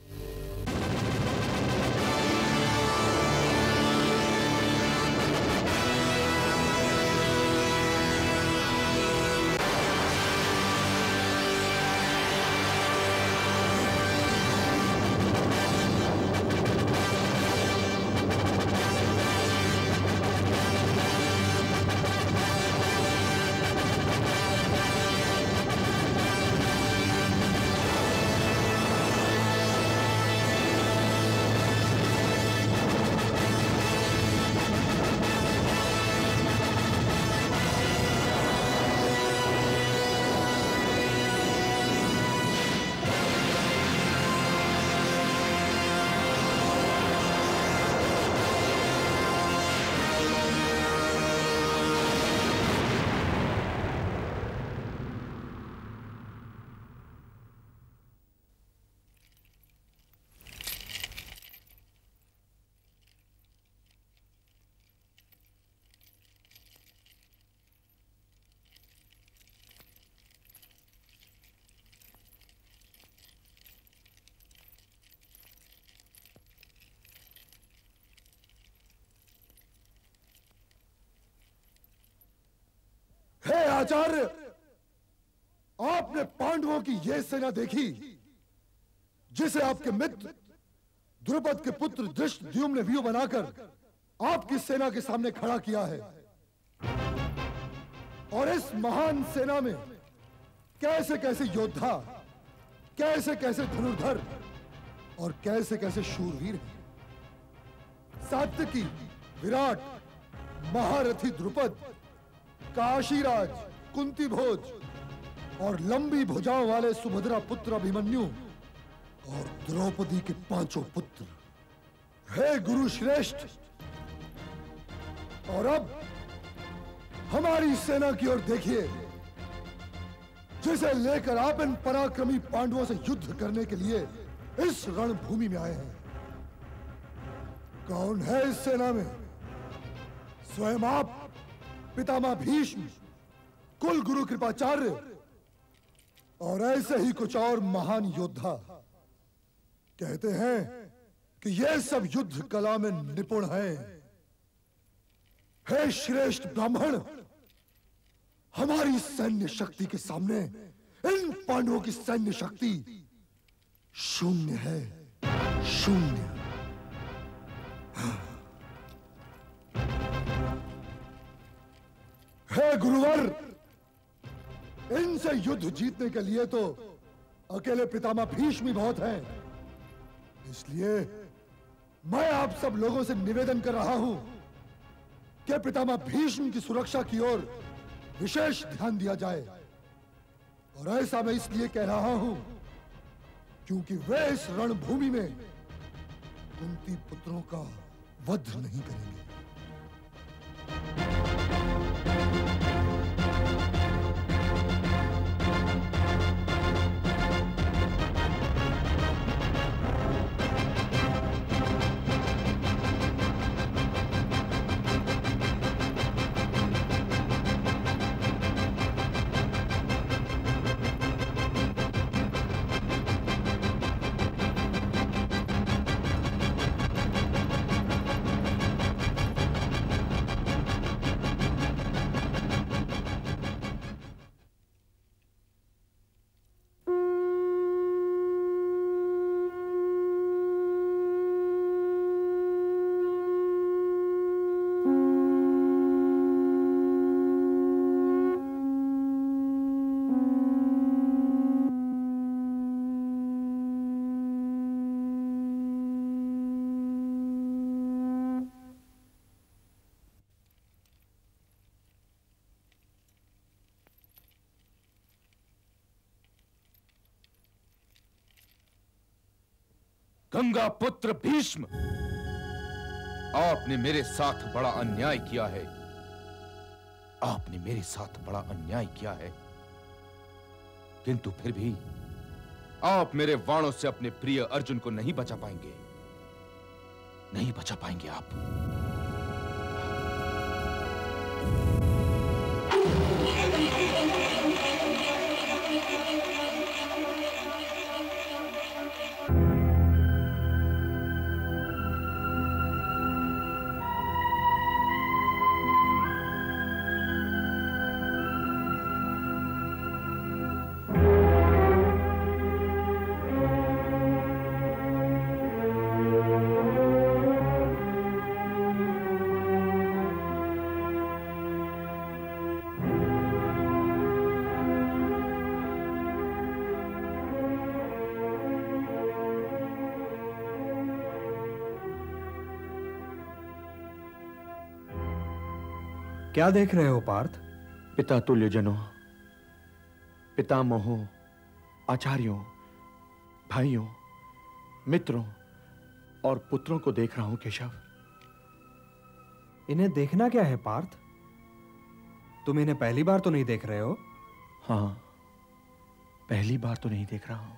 हे आचार्य, आपने पांडवों की यह सेना देखी जिसे आपके मित्र द्रुपद के पुत्र धृष्टद्युम्न ने व्यू बनाकर आपकी सेना के सामने खड़ा किया है। और इस महान सेना में कैसे कैसे योद्धा कैसे कैसे धनुर्धर और कैसे कैसे शूरवीर हैं। सात्यकी, विराट, महारथी द्रुपद, काशीराज, कुंती भोज और लंबी भुजाओं वाले सुभद्रा पुत्र अभिमन्यु और द्रौपदी के पांचों पुत्र। हे गुरु श्रेष्ठ, और अब हमारी सेना की ओर देखिए, जिसे लेकर आप इन पराक्रमी पांडवों से युद्ध करने के लिए इस रणभूमि में आए हैं। कौन है इस सेना में? स्वयं आप, पितामह भीष्म, कुल गुरु कृपाचार्य और ऐसे ही कुछ और महान योद्धा। कहते हैं कि ये सब युद्ध कला में निपुण हैं। हे श्रेष्ठ ब्राह्मण, हमारी सैन्य शक्ति के सामने इन पांडवों की सैन्य शक्ति शून्य है, शून्य। हे गुरुवर, इनसे युद्ध जीतने के लिए तो अकेले पितामह भीष्म ही बहुत हैं। इसलिए मैं आप सब लोगों से निवेदन कर रहा हूं कि पितामह भीष्म की सुरक्षा की ओर विशेष ध्यान दिया जाए। और ऐसा मैं इसलिए कह रहा हूं क्योंकि वे इस रणभूमि में कुंती पुत्रों का वध नहीं करेंगे। गंगा पुत्र भीष्म, आपने मेरे साथ बड़ा अन्याय किया है। आपने मेरे साथ बड़ा अन्याय किया है, किंतु फिर भी आप मेरे वाणों से अपने प्रिय अर्जुन को नहीं बचा पाएंगे, नहीं बचा पाएंगे आप। क्या देख रहे हो पार्थ? पिता तुल्यजनों, पितामहों, आचार्यों, भाइयों, मित्रों और पुत्रों को देख रहा हूं केशव। इन्हें देखना क्या है पार्थ? तुम इन्हें पहली बार तो नहीं देख रहे हो? हां, पहली बार तो नहीं देख रहा हूं।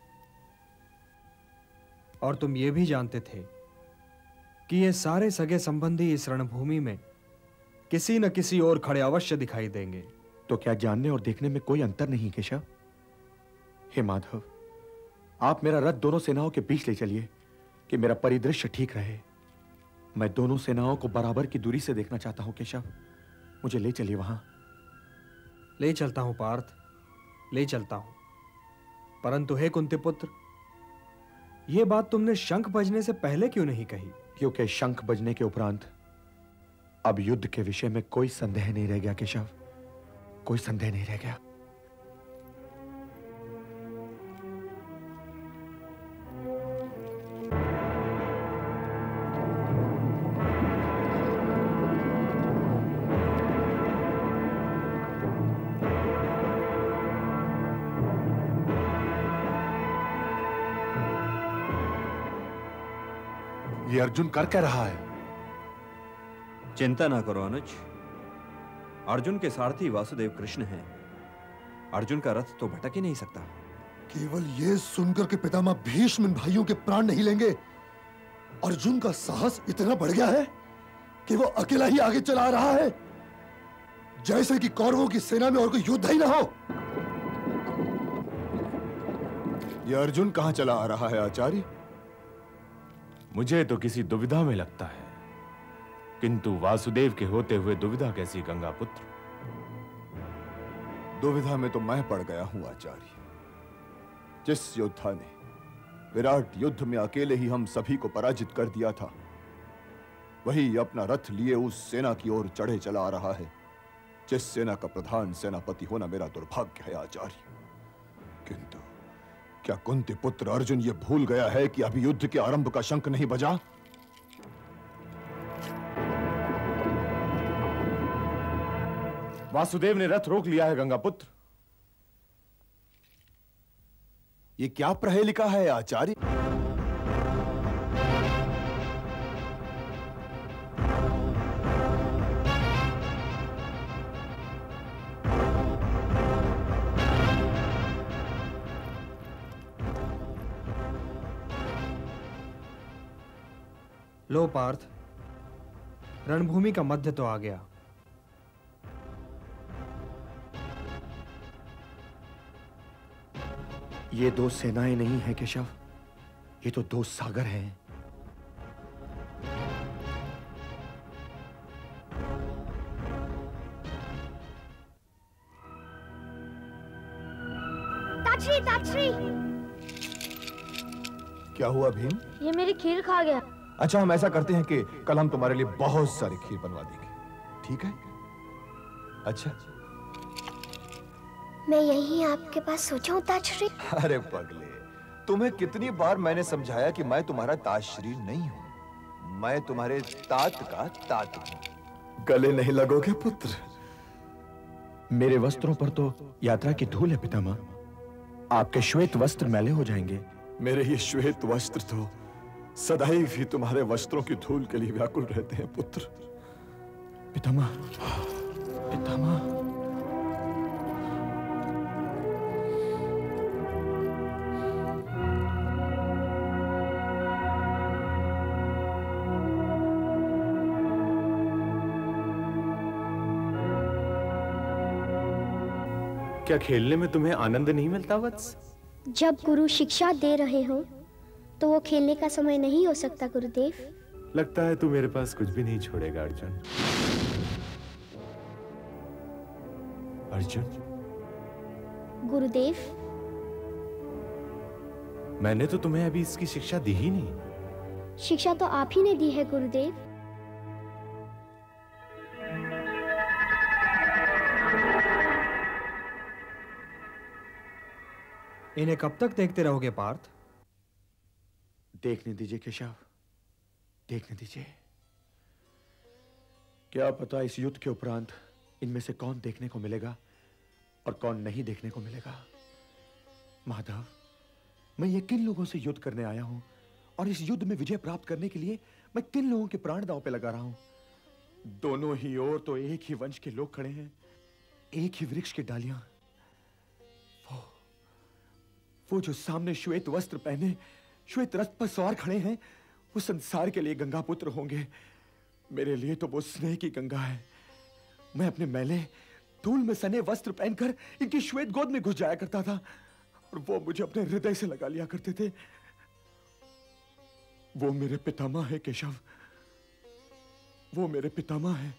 और तुम ये भी जानते थे कि ये सारे सगे संबंधी इस रणभूमि में किसी न किसी और खड़े अवश्य दिखाई देंगे। तो क्या जानने और देखने में कोई अंतर नहीं केशव? हे माधव, आप मेरा रथ दोनों सेनाओं के बीच ले चलिए कि मेरा परिदृश्य ठीक रहे। मैं दोनों सेनाओं को बराबर की दूरी से देखना चाहता हूं केशव। मुझे ले चलिए वहां। ले चलता हूं पार्थ, ले चलता हूं। परंतु हे कुंती पुत्र, यह बात तुमने शंख बजने से पहले क्यों नहीं कही? क्योंकि शंख बजने के उपरांत अब युद्ध के विषय में कोई संदेह नहीं रह गया केशव, कोई संदेह नहीं रह गया। ये अर्जुन कर क्या रहा है? चिंता ना करो अनुज, अर्जुन के सारथी वासुदेव कृष्ण हैं। अर्जुन का रथ तो भटक ही नहीं सकता। केवल ये सुनकर के पितामह भीष्म इन भाइयों के प्राण नहीं लेंगे। अर्जुन का साहस इतना बढ़ गया है कि वो अकेला ही आगे चला रहा है, जैसे कि कौरवों की सेना में और कोई युद्ध ही ना हो। ये अर्जुन कहां चला आ रहा है आचार्य? मुझे तो किसी दुविधा में लगता है, किंतु वासुदेव के होते हुए दुविधा कैसी गंगा पुत्र? दुविधा में तो मैं पड़ गया हूं आचार्य। जिस योद्धा ने विराट युद्ध में अकेले ही हम सभी को पराजित कर दिया था, वही अपना रथ लिए उस सेना की ओर चढ़े चला आ रहा है जिस सेना का प्रधान सेनापति होना मेरा दुर्भाग्य है आचार्य। किंतु क्या कुंती पुत्र अर्जुन ये भूल गया है कि अभी युद्ध के आरंभ का शंख नहीं बजा? वासुदेव ने रथ रोक लिया है गंगा पुत्र। ये क्या प्रहेलिका है आचार्य? लो पार्थ, रणभूमि का मध्य तो आ गया। ये दो सेनाएं नहीं है केशव, ये तो दो सागर हैं। ताक्षरी, ताक्षरी! क्या हुआ भीम? ये मेरी खीर खा गया। अच्छा, हम ऐसा करते हैं कि कल हम तुम्हारे लिए बहुत सारी खीर बनवा देंगे, ठीक है? अच्छा, मैं यहीं आपके पास सोचा हूँ ताक्षरी। अरे पगले, तुम्हें कितनी बार मैंने समझाया कि मैं तुम्हारा ताजश्री नहीं हूँ, मैं तुम्हारे तात का तात हूँ। गले नहीं लगोगे पुत्र? मेरे वस्त्रों पर तो यात्रा की धूल है पितामह, आपके श्वेत वस्त्र मैले हो जाएंगे। मेरे ये श्वेत वस्त्र तो सदैव ही तुम्हारे वस्त्रों की धूल के लिए व्याकुल रहते हैं पुत्र। पितामह, पितामह। क्या खेलने में तुम्हें आनंद नहीं मिलता वत्स? जब गुरु शिक्षा दे रहे हो तो वो खेलने का समय नहीं हो सकता गुरुदेव। लगता है तू मेरे पास कुछ भी नहीं छोड़ेगा अर्जुन। अर्जुन? गुरुदेव, मैंने तो तुम्हें अभी इसकी शिक्षा दी ही नहीं। शिक्षा तो आप ही ने दी है गुरुदेव। इन्हें कब तक देखते रहोगे पार्थ? देखने दीजिए केशव, देखने दीजिए। क्या पता इस युद्ध के उपरांत इनमें से कौन देखने को मिलेगा और कौन नहीं देखने को मिलेगा। माधव, मैं ये किन लोगों से युद्ध करने आया हूं और इस युद्ध में विजय प्राप्त करने के लिए मैं किन लोगों के प्राण दांव पे लगा रहा हूं। दोनों ही ओर तो एक ही वंश के लोग खड़े हैं, एक ही वृक्ष की डालियां। वो वो जो सामने श्वेत वस्त्र पहने श्वेत रथ पर सवार खड़े हैं, वो संसार के लिए गंगा पुत्र होंगे। मेरे लिए तो वो स्नेह की गंगा है। मैं अपने मैले धूल में सने वस्त्र पहनकर इनकी श्वेत गोद में घुस जाया करता था और वो मुझे अपने हृदय से लगा लिया करते थे। वो मेरे पितामह है केशव, वो मेरे पितामह है।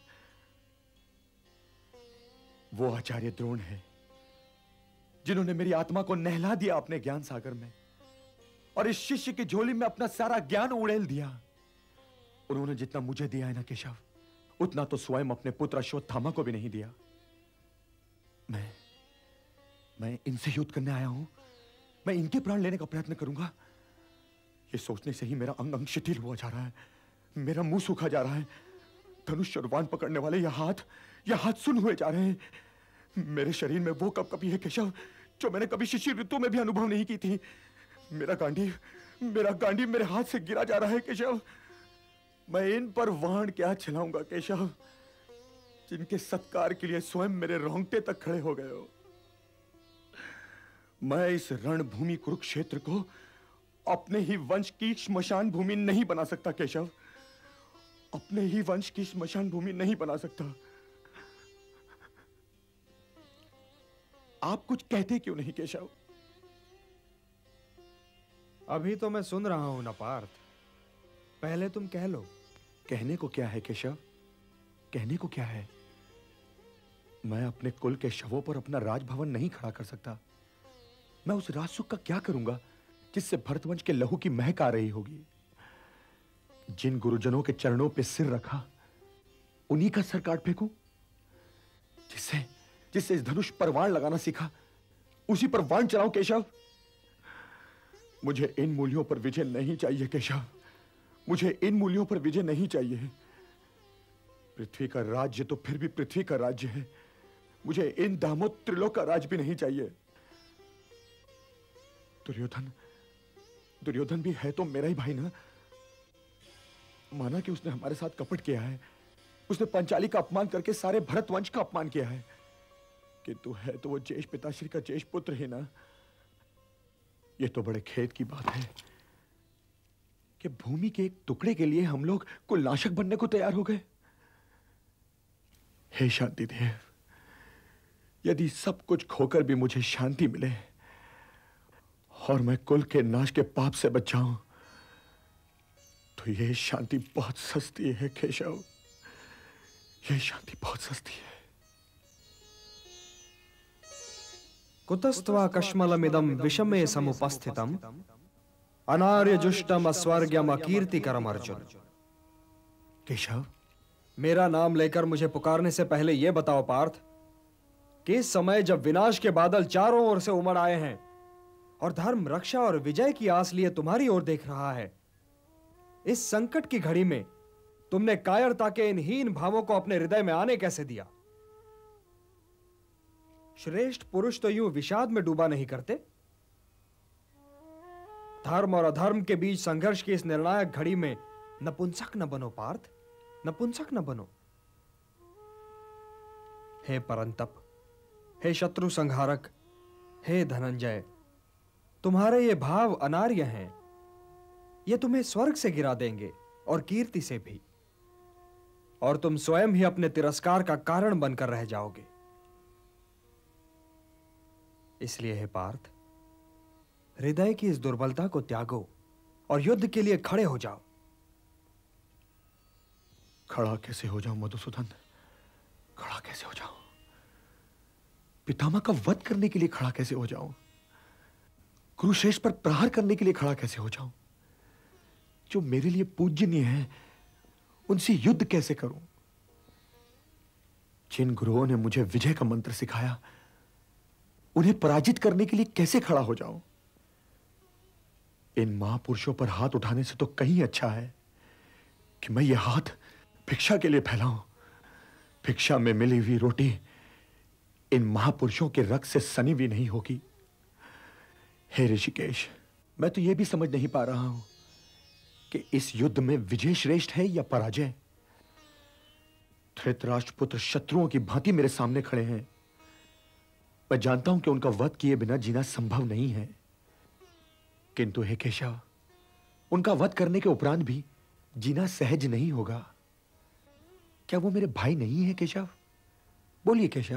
वो आचार्य द्रोण है जिन्होंने मेरी आत्मा को नहला दिया अपने ज्ञान सागर में और इस शिष्य की झोली में अपना सारा ज्ञान उड़ेल दिया। उन्होंने जितना मुझे दिया है ना केशव, उतना तो स्वयं अपने पुत्र अश्वत्थामा को भी नहीं दिया। मैं मैं इनसे युद्ध करने आया हूं, मैं इनके प्राण लेने का प्रयत्न करूंगा। ये सोचने से ही मेरा अंग अंग शिथिल हुआ जा रहा है, मेरा मुंह सूखा जा रहा है। धनुष और बाण पकड़ने वाले यह हाथ यह हाथ सुन हुए जा रहे हैं। मेरे शरीर में वो कपकपी है केशव जो मैंने कभी शिशिर ऋतु में भी अनुभव नहीं की थी। मेरा गांडीव मेरा गांडीव मेरे हाथ से गिरा जा रहा है केशव। मैं इन पर वाहन क्या चलाऊंगा केशव, जिनके सत्कार के लिए स्वयं मेरे रोंगटे तक खड़े हो गए हो। मैं इस रणभूमि कुरुक्षेत्र को अपने ही वंश की श्मशान भूमि नहीं बना सकता केशव, अपने ही वंश की श्मशान भूमि नहीं बना सकता। आप कुछ कहते क्यों नहीं केशव? अभी तो मैं सुन रहा हूं ना पार्थ, पहले तुम कह लो। कहने को क्या है केशव, कहने को क्या है? मैं अपने कुल के शवों पर अपना राजभवन नहीं खड़ा कर सकता। मैं उस राजसुख का क्या करूंगा जिससे भरतवंश के लहू की महक आ रही होगी। जिन गुरुजनों के चरणों पे सिर रखा उन्हीं का सर काट फेंकूं? जिससे जिससे इस धनुष पर वाण लगाना सीखा उसी पर वाण चलाऊं केशव? मुझे इन मूल्यों पर विजय नहीं चाहिए केशव, मुझे इन मूल्यों पर विजय नहीं चाहिए। पृथ्वी का राज्य तो फिर भी पृथ्वी का राज्य है, मुझे इन दामोद त्रिलोक का राज भी नहीं चाहिए। दुर्योधन दुर्योधन भी है तो मेरा ही भाई ना। माना कि उसने हमारे साथ कपट किया है, उसने पंचाली का अपमान करके सारे भरतवंश का अपमान किया है, किंतु है तो वो जेष्ठ पिताश्री का जेष्ठ पुत्र ही ना। ये तो बड़े खेद की बात है कि भूमि के एक टुकड़े के लिए हम लोग कुलनाशक बनने को तैयार हो गए। हे शांति देव, यदि सब कुछ खोकर भी मुझे शांति मिले और मैं कुल के नाश के पाप से बच जाऊं तो यह शांति बहुत सस्ती है केशव, यह शांति बहुत सस्ती है। कुतस्त्वा कश्मलमिदं विषमे समुपस्थितम् अनार्यजुष्टम अस्वर्ग्यम अकीर्तिकरम अर्जुन। केशव, मेरा नाम लेकर मुझे पुकारने से पहले यह बताओ पार्थ कि इस समय जब विनाश के बादल चारों ओर से उमड़ आए हैं और धर्म, रक्षा और विजय की आस लिए तुम्हारी ओर देख रहा है, इस संकट की घड़ी में तुमने कायरता के इन हीन भावों को अपने हृदय में आने कैसे दिया? श्रेष्ठ पुरुष तो यूं विषाद में डूबा नहीं करते। धर्म और अधर्म के बीच संघर्ष की इस निर्णायक घड़ी में नपुंसक न बनो पार्थ, नपुंसक न बनो। हे परंतप, हे शत्रु संहारक, हे धनंजय, तुम्हारे ये भाव अनार्य हैं, ये तुम्हें स्वर्ग से गिरा देंगे और कीर्ति से भी, और तुम स्वयं ही अपने तिरस्कार का कारण बनकर रह जाओगे। इसलिए हे पार्थ, हृदय की इस दुर्बलता को त्यागो और युद्ध के लिए खड़े हो जाओ। खड़ा कैसे हो जाऊं मधुसूदन, खड़ा कैसे हो जाऊं? पितामह का वध करने के लिए खड़ा कैसे हो जाऊं? कुरुश्रेष्ठ पर प्रहार करने के लिए खड़ा कैसे हो जाऊं? जो मेरे लिए पूजनीय है उनसे युद्ध कैसे करूं? जिन गुरुओं ने मुझे विजय का मंत्र सिखाया उन्हें पराजित करने के लिए कैसे खड़ा हो जाऊं? इन महापुरुषों पर हाथ उठाने से तो कहीं अच्छा है कि मैं यह हाथ भिक्षा के लिए फैलाऊं। भिक्षा में मिली हुई रोटी इन महापुरुषों के रक्त से सनी हुई नहीं होगी। हे ऋषिकेश, मैं तो यह भी समझ नहीं पा रहा हूं कि इस युद्ध में विजय श्रेष्ठ है या पराजय। धृतराष्ट्र पुत्र शत्रुओं की भांति मेरे सामने खड़े हैं। मैं जानता हूं कि उनका वध किए बिना जीना संभव नहीं है, किंतु हे केशव, उनका वध करने के उपरांत भी जीना सहज नहीं होगा। क्या वो मेरे भाई नहीं है केशव? बोलिए केशव।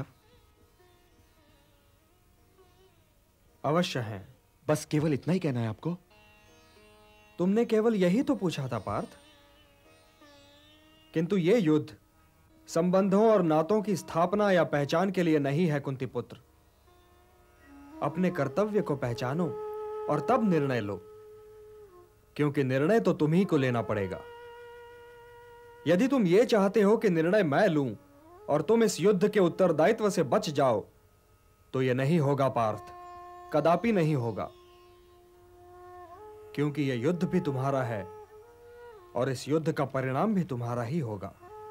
अवश्य है। बस केवल इतना ही कहना है आपको? तुमने केवल यही तो पूछा था पार्थ। किंतु यह युद्ध संबंधों और नातों की स्थापना या पहचान के लिए नहीं है कुंती पुत्र। अपने कर्तव्य को पहचानो और तब निर्णय लो, क्योंकि निर्णय तो तुम्ही को लेना पड़ेगा। यदि तुम ये चाहते हो कि निर्णय मैं लूं और तुम इस युद्ध के उत्तरदायित्व से बच जाओ, तो यह नहीं होगा पार्थ, कदापि नहीं होगा, क्योंकि यह युद्ध भी तुम्हारा है और इस युद्ध का परिणाम भी तुम्हारा ही होगा।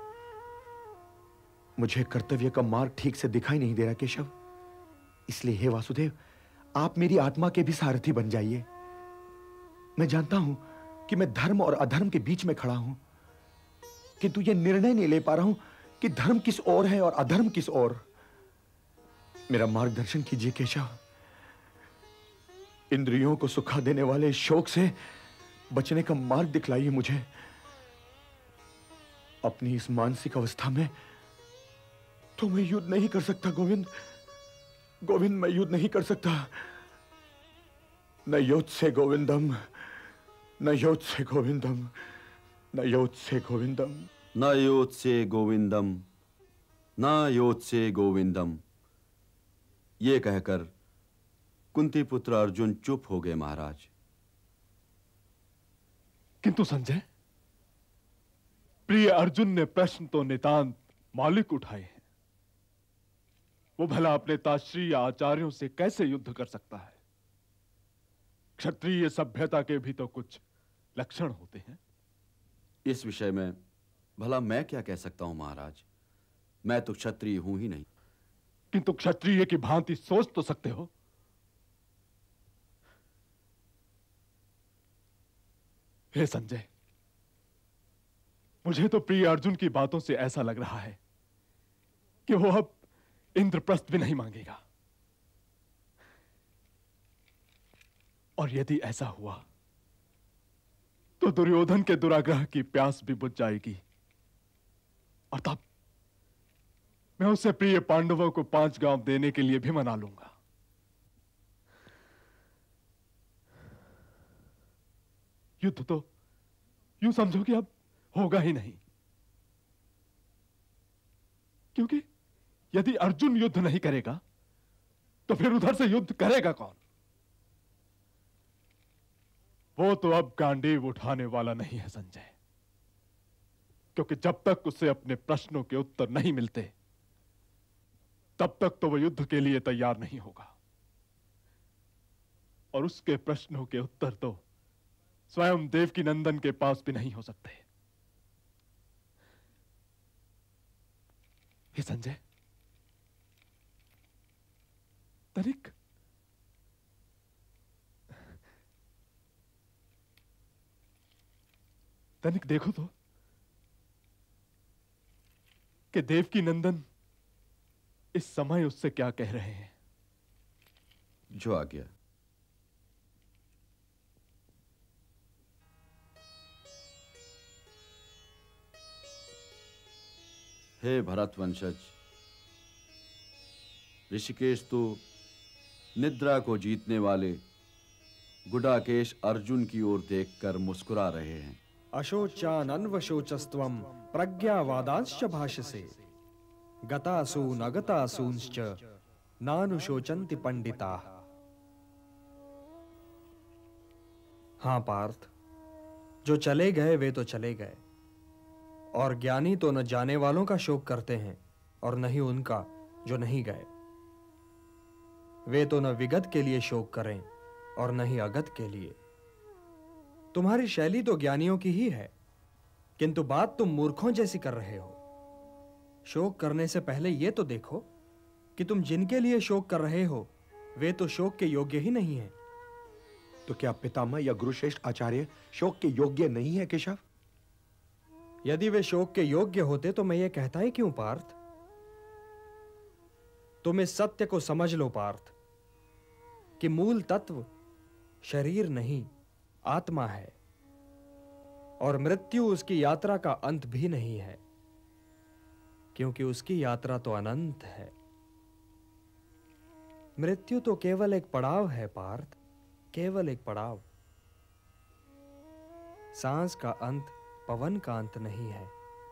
मुझे कर्तव्य का मार्ग ठीक से दिखाई नहीं दे रहा केशव, इसलिए हे वासुदेव, आप मेरी आत्मा के भी सारथी बन जाइए। मैं जानता हूं कि मैं धर्म और अधर्म के बीच में खड़ा हूं, किंतु ये निर्णय नहीं ले पा रहा हूं कि धर्म किस ओर है और अधर्म किस ओर। मेरा मार्गदर्शन कीजिए केशव। इंद्रियों को सुखा देने वाले शोक से बचने का मार्ग दिखलाइए मुझे। अपनी इस मानसिक अवस्था में तो मैं युद्ध नहीं कर सकता गोविंद। गोविंद, मैं युद्ध नहीं कर सकता। न युद्ध से गोविंदम, न युद्ध से गोविंदम, न युद्ध से गोविंदम, न युद्ध से गोविंदम, न युद्ध से गोविंदम। ये कहकर कुंती पुत्र अर्जुन चुप हो गए महाराज। किंतु संजय, प्रिय अर्जुन ने प्रश्न तो नितांत मौलिक उठाए हैं। वो भला अपने ताश्रीय आचार्यों से कैसे युद्ध कर सकता है? क्षत्रिय सभ्यता के भी तो कुछ लक्षण होते हैं। इस विषय में भला मैं क्या कह सकता हूं महाराज? मैं तो क्षत्रिय हूं ही नहीं। किंतु क्षत्रिय की भांति सोच तो सकते हो। हे संजय, मुझे तो प्रिय अर्जुन की बातों से ऐसा लग रहा है कि वो अब इंद्रप्रस्थ भी नहीं मांगेगा। और यदि ऐसा हुआ तो दुर्योधन के दुराग्रह की प्यास भी बुझ जाएगी, और तब मैं उससे प्रिय पांडवों को पांच गांव देने के लिए भी मना लूंगा। युद्ध तो यूं समझो कि अब होगा ही नहीं, क्योंकि यदि अर्जुन युद्ध नहीं करेगा तो फिर उधर से युद्ध करेगा कौन? वो तो अब गांडीव उठाने वाला नहीं है संजय, क्योंकि जब तक उसे अपने प्रश्नों के उत्तर नहीं मिलते तब तक तो वो युद्ध के लिए तैयार नहीं होगा। और उसके प्रश्नों के उत्तर तो स्वयं देवकी नंदन के पास भी नहीं हो सकते। हे संजय, तनिक तनिक देखो तो कि देवकी नंदन इस समय उससे क्या कह रहे हैं। जो आ गया। हे भरत वंशज, ऋषिकेश तो निद्रा को जीतने वाले गुडाकेश अर्जुन की ओर देखकर मुस्कुरा रहे हैं। अशोचान अन्वशोचस्त्वम प्रज्ञावादांश्च भाषसे गतासून अगतासूंश्च नानुशोचन्ति पंडिताः। हाँ पार्थ, जो चले गए वे तो चले गए, और ज्ञानी तो न जाने वालों का शोक करते हैं और न ही उनका जो नहीं गए। वे तो न विगत के लिए शोक करें और न ही अगत के लिए। तुम्हारी शैली तो ज्ञानियों की ही है, किंतु बात तुम मूर्खों जैसी कर रहे हो। शोक करने से पहले यह तो देखो कि तुम जिनके लिए शोक कर रहे हो वे तो शोक के योग्य ही नहीं हैं। तो क्या पितामह या गुरुश्रेष्ठ आचार्य शोक के योग्य नहीं है केशव? यदि वे शोक के योग्य होते तो मैं ये कहता ही क्यों पार्थ? तुम इस सत्य को समझ लो पार्थ कि मूल तत्व शरीर नहीं आत्मा है, और मृत्यु उसकी यात्रा का अंत भी नहीं है, क्योंकि उसकी यात्रा तो अनंत है। मृत्यु तो केवल एक पड़ाव है पार्थ, केवल एक पड़ाव। सांस का अंत पवन का अंत नहीं है।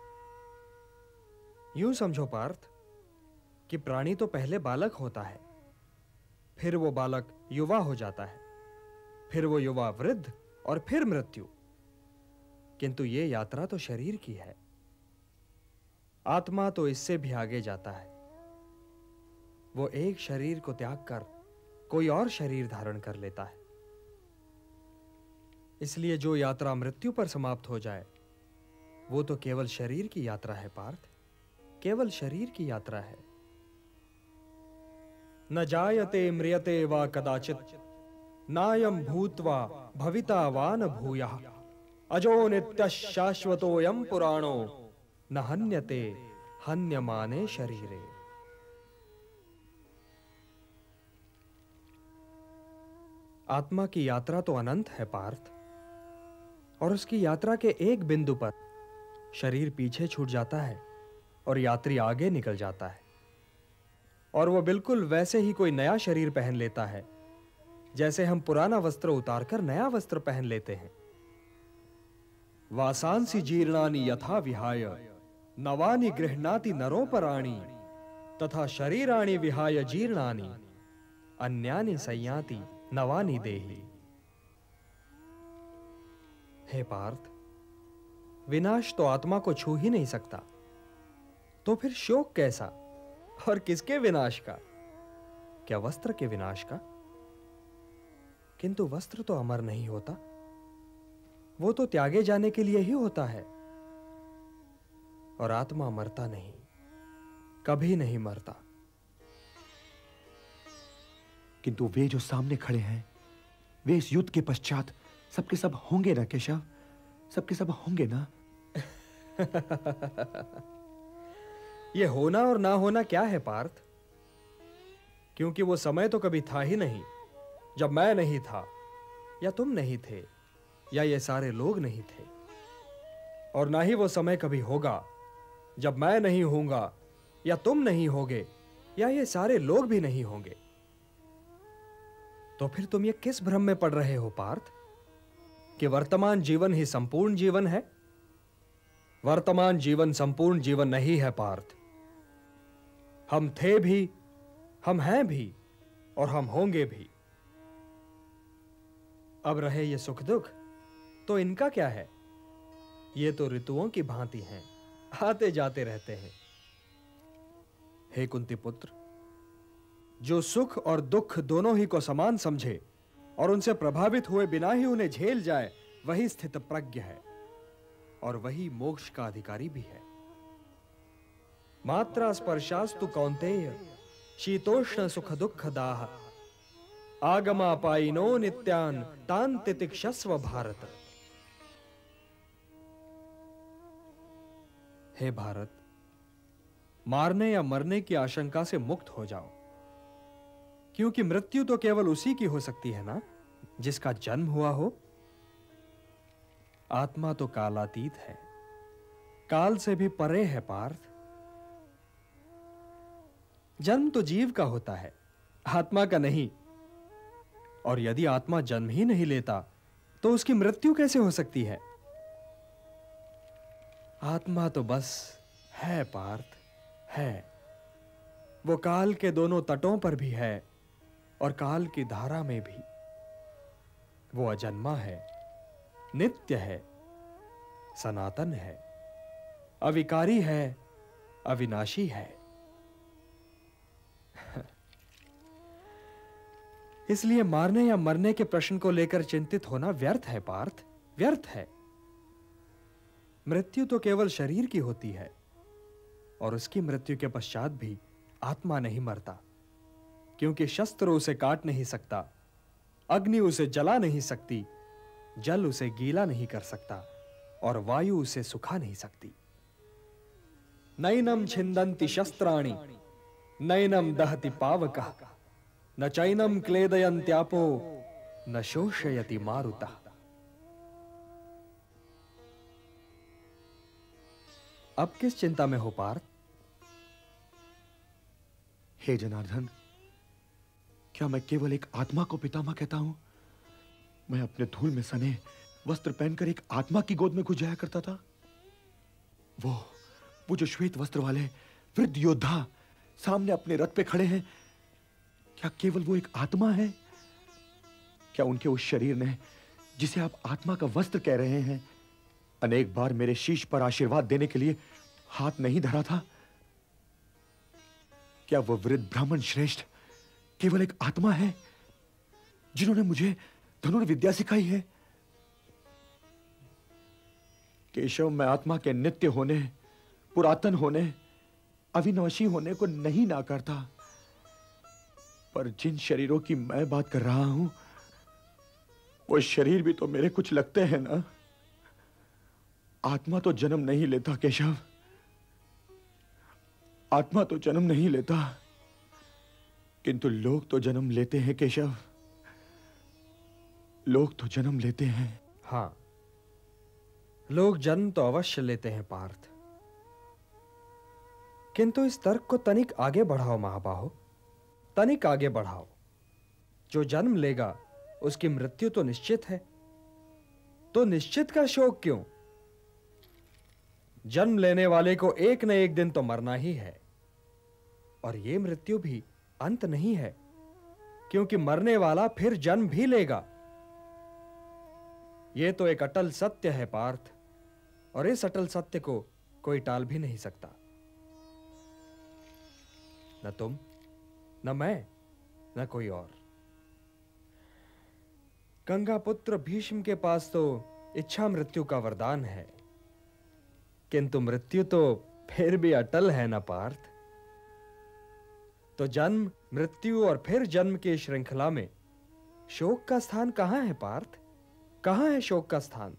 यूं समझो पार्थ कि प्राणी तो पहले बालक होता है, फिर वो बालक युवा हो जाता है, फिर वो युवा वृद्ध और फिर मृत्यु। किंतु ये यात्रा तो शरीर की है। आत्मा तो इससे भी आगे जाता है। वो एक शरीर को त्याग कर कोई और शरीर धारण कर लेता है। इसलिए जो यात्रा मृत्यु पर समाप्त हो जाए वो तो केवल शरीर की यात्रा है पार्थ, केवल शरीर की यात्रा है। न जायते म्रियते वा कदाचित नायं भूत्वा भविता वा न भूयः अजो नित्यः शाश्वतोऽयं पुराणो न हन्यते हन्यमाने शरीरे। आत्मा की यात्रा तो अनंत है पार्थ, और उसकी यात्रा के एक बिंदु पर शरीर पीछे छूट जाता है और यात्री आगे निकल जाता है, और वह बिल्कुल वैसे ही कोई नया शरीर पहन लेता है जैसे हम पुराना वस्त्र उतारकर नया वस्त्र पहन लेते हैं। वासांसि जीर्णानि यथा विहाय नवानि गृह्णाति नरोपराणि तथा शरीराणि विहाय जीर्णानि अन्यानि संयाति नवानि देहि। हे पार्थ, विनाश तो आत्मा को छू ही नहीं सकता, तो फिर शोक कैसा? और किसके विनाश का? क्या वस्त्र के विनाश का? किंतु वस्त्र तो अमर नहीं होता, वो तो त्यागे जाने के लिए ही होता है। और आत्मा मरता नहीं, कभी नहीं मरता। किंतु वे जो सामने खड़े हैं, वे इस युद्ध के पश्चात सबके सब होंगे ना केशव? सबके सब होंगे ना? ये होना और ना होना क्या है पार्थ? क्योंकि वो समय तो कभी था ही नहीं जब मैं नहीं था, या तुम नहीं थे, या ये सारे लोग नहीं थे। और ना ही वो समय कभी होगा जब मैं नहीं होऊंगा, या तुम नहीं होगे, या ये सारे लोग भी नहीं होंगे। तो फिर तुम ये किस भ्रम में पड़ रहे हो पार्थ कि वर्तमान जीवन ही संपूर्ण जीवन है? वर्तमान जीवन संपूर्ण जीवन नहीं है पार्थ। हम थे भी, हम हैं भी, और हम होंगे भी। अब रहे ये सुख दुख, तो इनका क्या है? ये तो ऋतुओं की भांति हैं, आते जाते रहते हैं। हे कुंती पुत्र, जो सुख और दुख दोनों ही को समान समझे और उनसे प्रभावित हुए बिना ही उन्हें झेल जाए, वही स्थित प्रज्ञ है, और वही मोक्ष का अधिकारी भी है। मात्रा स्पर्शास्तु कौन्तेय शीतोष्ण सुख दुख दाह आगमापायिनो नित्यान तान तितिक्षस्व भारत। हे भारत, मारने या मरने की आशंका से मुक्त हो जाओ, क्योंकि मृत्यु तो केवल उसी की हो सकती है ना जिसका जन्म हुआ हो। आत्मा तो कालातीत है, काल से भी परे है पार्थ। जन्म तो जीव का होता है, आत्मा का नहीं। और यदि आत्मा जन्म ही नहीं लेता तो उसकी मृत्यु कैसे हो सकती है? आत्मा तो बस है पार्थ, है। वो काल के दोनों तटों पर भी है और काल की धारा में भी। वो अजन्मा है, नित्य है, सनातन है, अविकारी है, अविनाशी है। इसलिए मारने या मरने के प्रश्न को लेकर चिंतित होना व्यर्थ है पार्थ, व्यर्थ है। मृत्यु तो केवल शरीर की होती है, और उसकी मृत्यु के पश्चात भी आत्मा नहीं मरता, क्योंकि शस्त्र उसे काट नहीं सकता, अग्नि उसे जला नहीं सकती, जल उसे गीला नहीं कर सकता, और वायु उसे सुखा नहीं सकती। नैनम छिंदन्ति शस्त्राणि नैनम दहति पावकः न चैनम क्लेदयन्त्यापो न शोषयति मारुतः। अब किस चिंता में हो पार्थ? हे जनार्दन, क्या मैं केवल एक आत्मा को पितामह कहता हूं? मैं अपने धूल में सने वस्त्र पहनकर एक आत्मा की गोद में घुस जाया करता था। वो वो जो श्वेत वस्त्र वाले वृद्ध योद्धा सामने अपने रथ पे खड़े हैं, क्या केवल वो एक आत्मा है? क्या उनके उस शरीर ने, जिसे आप आत्मा का वस्त्र कह रहे हैं, अनेक बार मेरे शीश पर आशीर्वाद देने के लिए हाथ नहीं धरा था? क्या वो वृद्ध ब्राह्मण श्रेष्ठ केवल एक आत्मा है जिन्होंने मुझे धनुर्विद्या सिखाई है? केशव, मैं आत्मा के नित्य होने, पुरातन होने, अविनाशी होने को नहीं नाकारता, पर जिन शरीरों की मैं बात कर रहा हूं, वो शरीर भी तो मेरे कुछ लगते हैं ना। आत्मा तो जन्म नहीं लेता केशव, आत्मा तो जन्म नहीं लेता, किंतु लोग तो जन्म लेते हैं केशव, लोग तो जन्म लेते हैं। हाँ, लोग जन्म तो अवश्य लेते हैं पार्थ, किंतु इस तर्क को तनिक आगे बढ़ाओ महाबाहो, तनिक आगे बढ़ाओ। जो जन्म लेगा उसकी मृत्यु तो निश्चित है, तो निश्चित का शोक क्यों? जन्म लेने वाले को एक न एक दिन तो मरना ही है, और यह मृत्यु भी अंत नहीं है, क्योंकि मरने वाला फिर जन्म भी लेगा। यह तो एक अटल सत्य है पार्थ, और इस अटल सत्य को कोई टाल भी नहीं सकता। न तुम, न मैं, न कोई और। गंगा पुत्र भीष्म के पास तो इच्छा मृत्यु का वरदान है, किंतु मृत्यु तो फिर भी अटल है ना पार्थ। तो जन्म, मृत्यु और फिर जन्म की श्रृंखला में शोक का स्थान कहां है पार्थ? कहां है शोक का स्थान?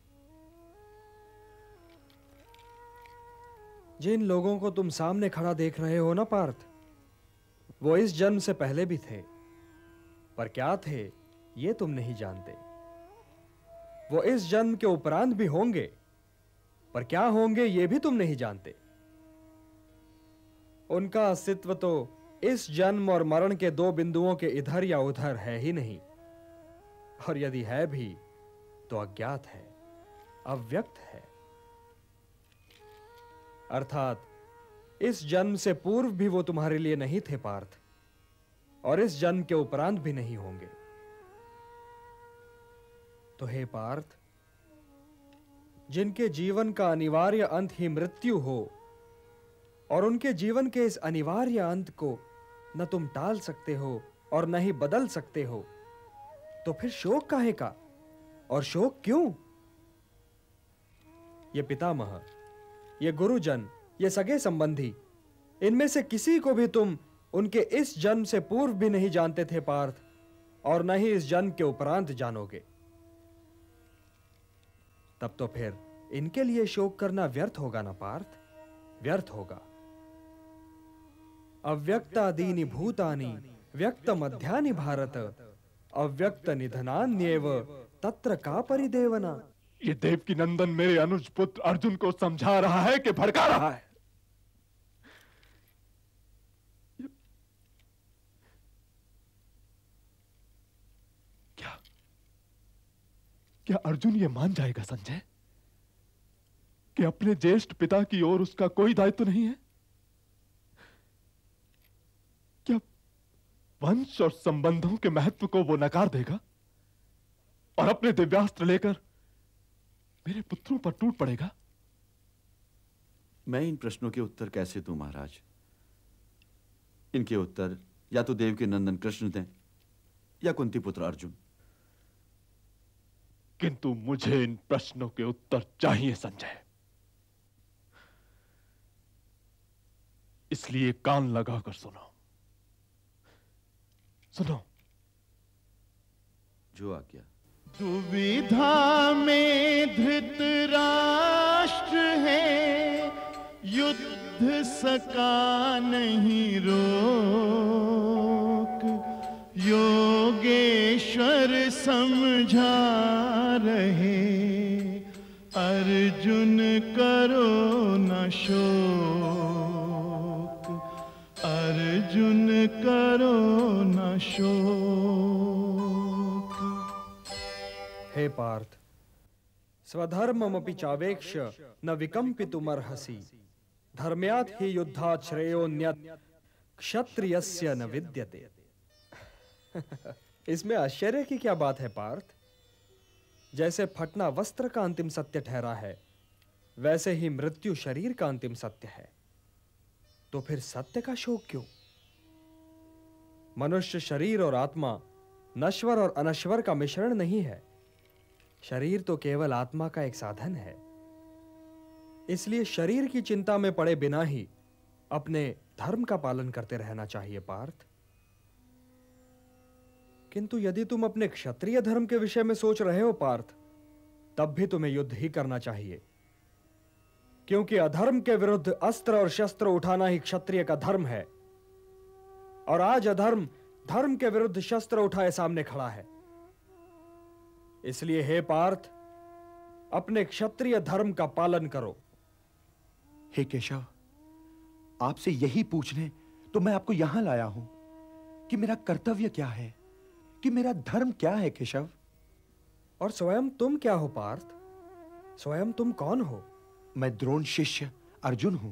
जिन लोगों को तुम सामने खड़ा देख रहे हो ना पार्थ, वो इस जन्म से पहले भी थे, पर क्या थे ये तुम नहीं जानते। वो इस जन्म के उपरांत भी होंगे, पर क्या होंगे ये भी तुम नहीं जानते। उनका अस्तित्व तो इस जन्म और मरण के दो बिंदुओं के इधर या उधर है ही नहीं, और यदि है भी तो अज्ञात है, अव्यक्त है। अर्थात इस जन्म से पूर्व भी वो तुम्हारे लिए नहीं थे पार्थ, और इस जन्म के उपरांत भी नहीं होंगे। तो हे पार्थ, जिनके जीवन का अनिवार्य अंत ही मृत्यु हो, और उनके जीवन के इस अनिवार्य अंत को न तुम टाल सकते हो और न ही बदल सकते हो, तो फिर शोक काहे का? और शोक क्यों? ये पितामह, ये गुरुजन, ये सगे संबंधी, इनमें से किसी को भी तुम उनके इस जन्म से पूर्व भी नहीं जानते थे पार्थ, और न ही इस जन्म के उपरांत जानोगे। तब तो फिर इनके लिए शोक करना व्यर्थ होगा ना पार्थ, व्यर्थ होगा। अव्यक्तादीनि भूतानि व्यक्त मध्यानि भारत, अव्यक्त निधनान्येव तत्र का परिदेवना। ये देवकी नंदन मेरे अनुज पुत्र अर्जुन को समझा रहा है कि भड़का रहा है? क्या क्या अर्जुन ये मान जाएगा संजय कि अपने ज्येष्ठ पिता की ओर उसका कोई दायित्व नहीं है? क्या वंश और संबंधों के महत्व को वो नकार देगा और अपने दिव्यास्त्र लेकर मेरे पुत्रों पर टूट पड़ेगा? मैं इन प्रश्नों के उत्तर कैसे दूं महाराज? इनके उत्तर या तो देवकी नंदन कृष्ण दें या कुंती पुत्र अर्जुन। किंतु मुझे इन प्रश्नों के उत्तर चाहिए संजय, इसलिए कान लगाकर सुनो। सुनो। जो आज्ञा। दुविधा में धृतराष्ट्र है, युद्ध सका नहीं रोक, योगेश्वर समझा रहे, अर्जुन करो न शोक, अर्जुन करो न शोक। हे पार्थ, स्वधर्ममपि चावेक्ष न विकम्पितुमर्हसि, धर्म्यात् हि युद्धात् श्रेयोन्यत् क्षत्रियस्य न विद्यते। इसमें आश्चर्य की क्या बात है पार्थ? जैसे फटना वस्त्र का अंतिम सत्य ठहरा है, वैसे ही मृत्यु शरीर का अंतिम सत्य है। तो फिर सत्य का शोक क्यों? मनुष्य शरीर और आत्मा नश्वर और अनश्वर का मिश्रण नहीं है। शरीर तो केवल आत्मा का एक साधन है। इसलिए शरीर की चिंता में पड़े बिना ही अपने धर्म का पालन करते रहना चाहिए पार्थ। किंतु यदि तुम अपने क्षत्रिय धर्म के विषय में सोच रहे हो पार्थ, तब भी तुम्हें युद्ध ही करना चाहिए। क्योंकि अधर्म के विरुद्ध अस्त्र और शस्त्र उठाना ही क्षत्रिय का धर्म है, और आज अधर्म धर्म के विरुद्ध शस्त्र उठाए सामने खड़ा है। इसलिए हे पार्थ, अपने क्षत्रिय धर्म का पालन करो। हे केशव, आपसे यही पूछने तो मैं आपको यहां लाया हूं कि मेरा कर्तव्य क्या है, कि मेरा धर्म क्या है केशव। और स्वयं तुम क्या हो पार्थ? स्वयं तुम कौन हो? मैं द्रोण शिष्य अर्जुन हूं।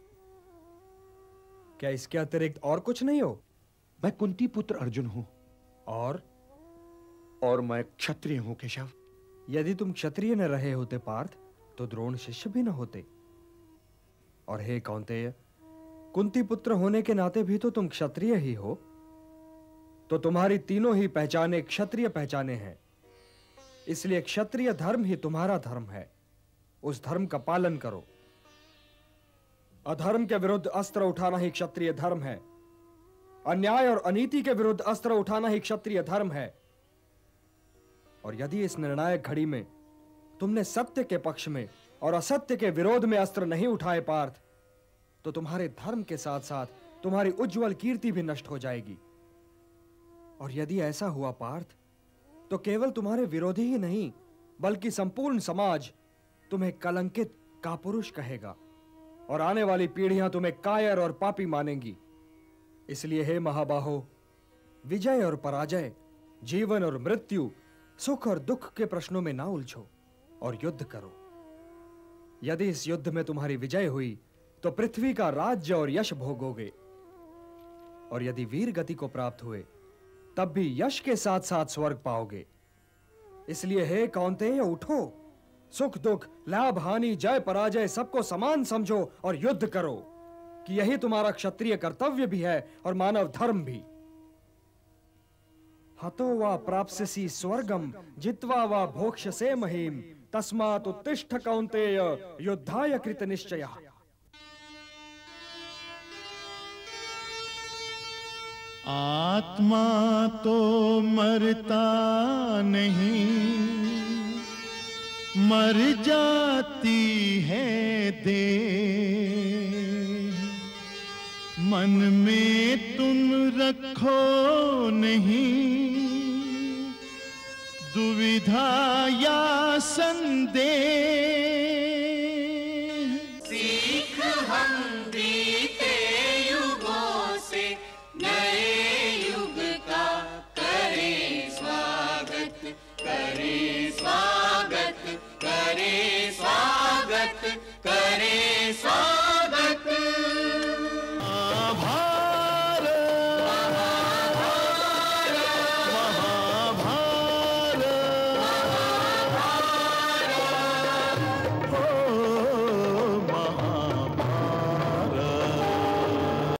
क्या इसके अतिरिक्त और कुछ नहीं हो? मैं कुंती पुत्र अर्जुन हूं। और और मैं क्षत्रिय हूं केशव। यदि तुम क्षत्रिय न रहे होते पार्थ, तो द्रोण शिष्य भी न होते। और हे कौन्तेय, कुंती पुत्र होने के नाते भी तो तुम क्षत्रिय ही हो। तो तुम्हारी तीनों ही पहचाने क्षत्रिय पहचाने हैं। इसलिए क्षत्रिय धर्म ही तुम्हारा धर्म है। उस धर्म का पालन करो। अधर्म के विरुद्ध अस्त्र उठाना ही क्षत्रिय धर्म है। अन्याय और अनीति के विरुद्ध अस्त्र उठाना ही क्षत्रिय धर्म है। और यदि इस निर्णायक घड़ी में तुमने सत्य के पक्ष में और असत्य के विरोध में अस्त्र नहीं उठाए पार्थ, तो तुम्हारे धर्म के साथ साथ तुम्हारी उज्जवल कीर्ति भी नष्ट हो जाएगी। और यदि ऐसा हुआ पार्थ, तो केवल तुम्हारे विरोधी ही नहीं, बल्कि संपूर्ण समाज तुम्हें कलंकित कापुरुष कहेगा, और आने वाली पीढ़ियां तुम्हें कायर और पापी मानेंगी। इसलिए हे महाबाहो, विजय और पराजय, जीवन और मृत्यु, सुख और दुख के प्रश्नों में ना उलझो और युद्ध करो। यदि इस युद्ध में तुम्हारी विजय हुई तो पृथ्वी का राज्य और यश भोगोगे, और यदि वीर गति को प्राप्त हुए तब भी यश के साथ साथ स्वर्ग पाओगे। इसलिए हे कौन्तेय, उठो, सुख दुख, लाभ हानि, जय पराजय सबको समान समझो और युद्ध करो, कि यही तुम्हारा क्षत्रिय कर्तव्य भी है और मानव धर्म भी। हतो वा प्राप्स्यसि स्वर्गम जित्वा वा भोक्ष्यसे महीम, तस्मात् उत्तिष्ठ कौन्तेय, युद्धाय कृत निश्चयः। आत्मा तो मरता नहीं, मर जाती है देह। मन में तुम रखो नहीं दुविधा या संदेह। सीख हम बीते युगों से नए युग का करें स्वागत, करें स्वागत, करें स्वागत।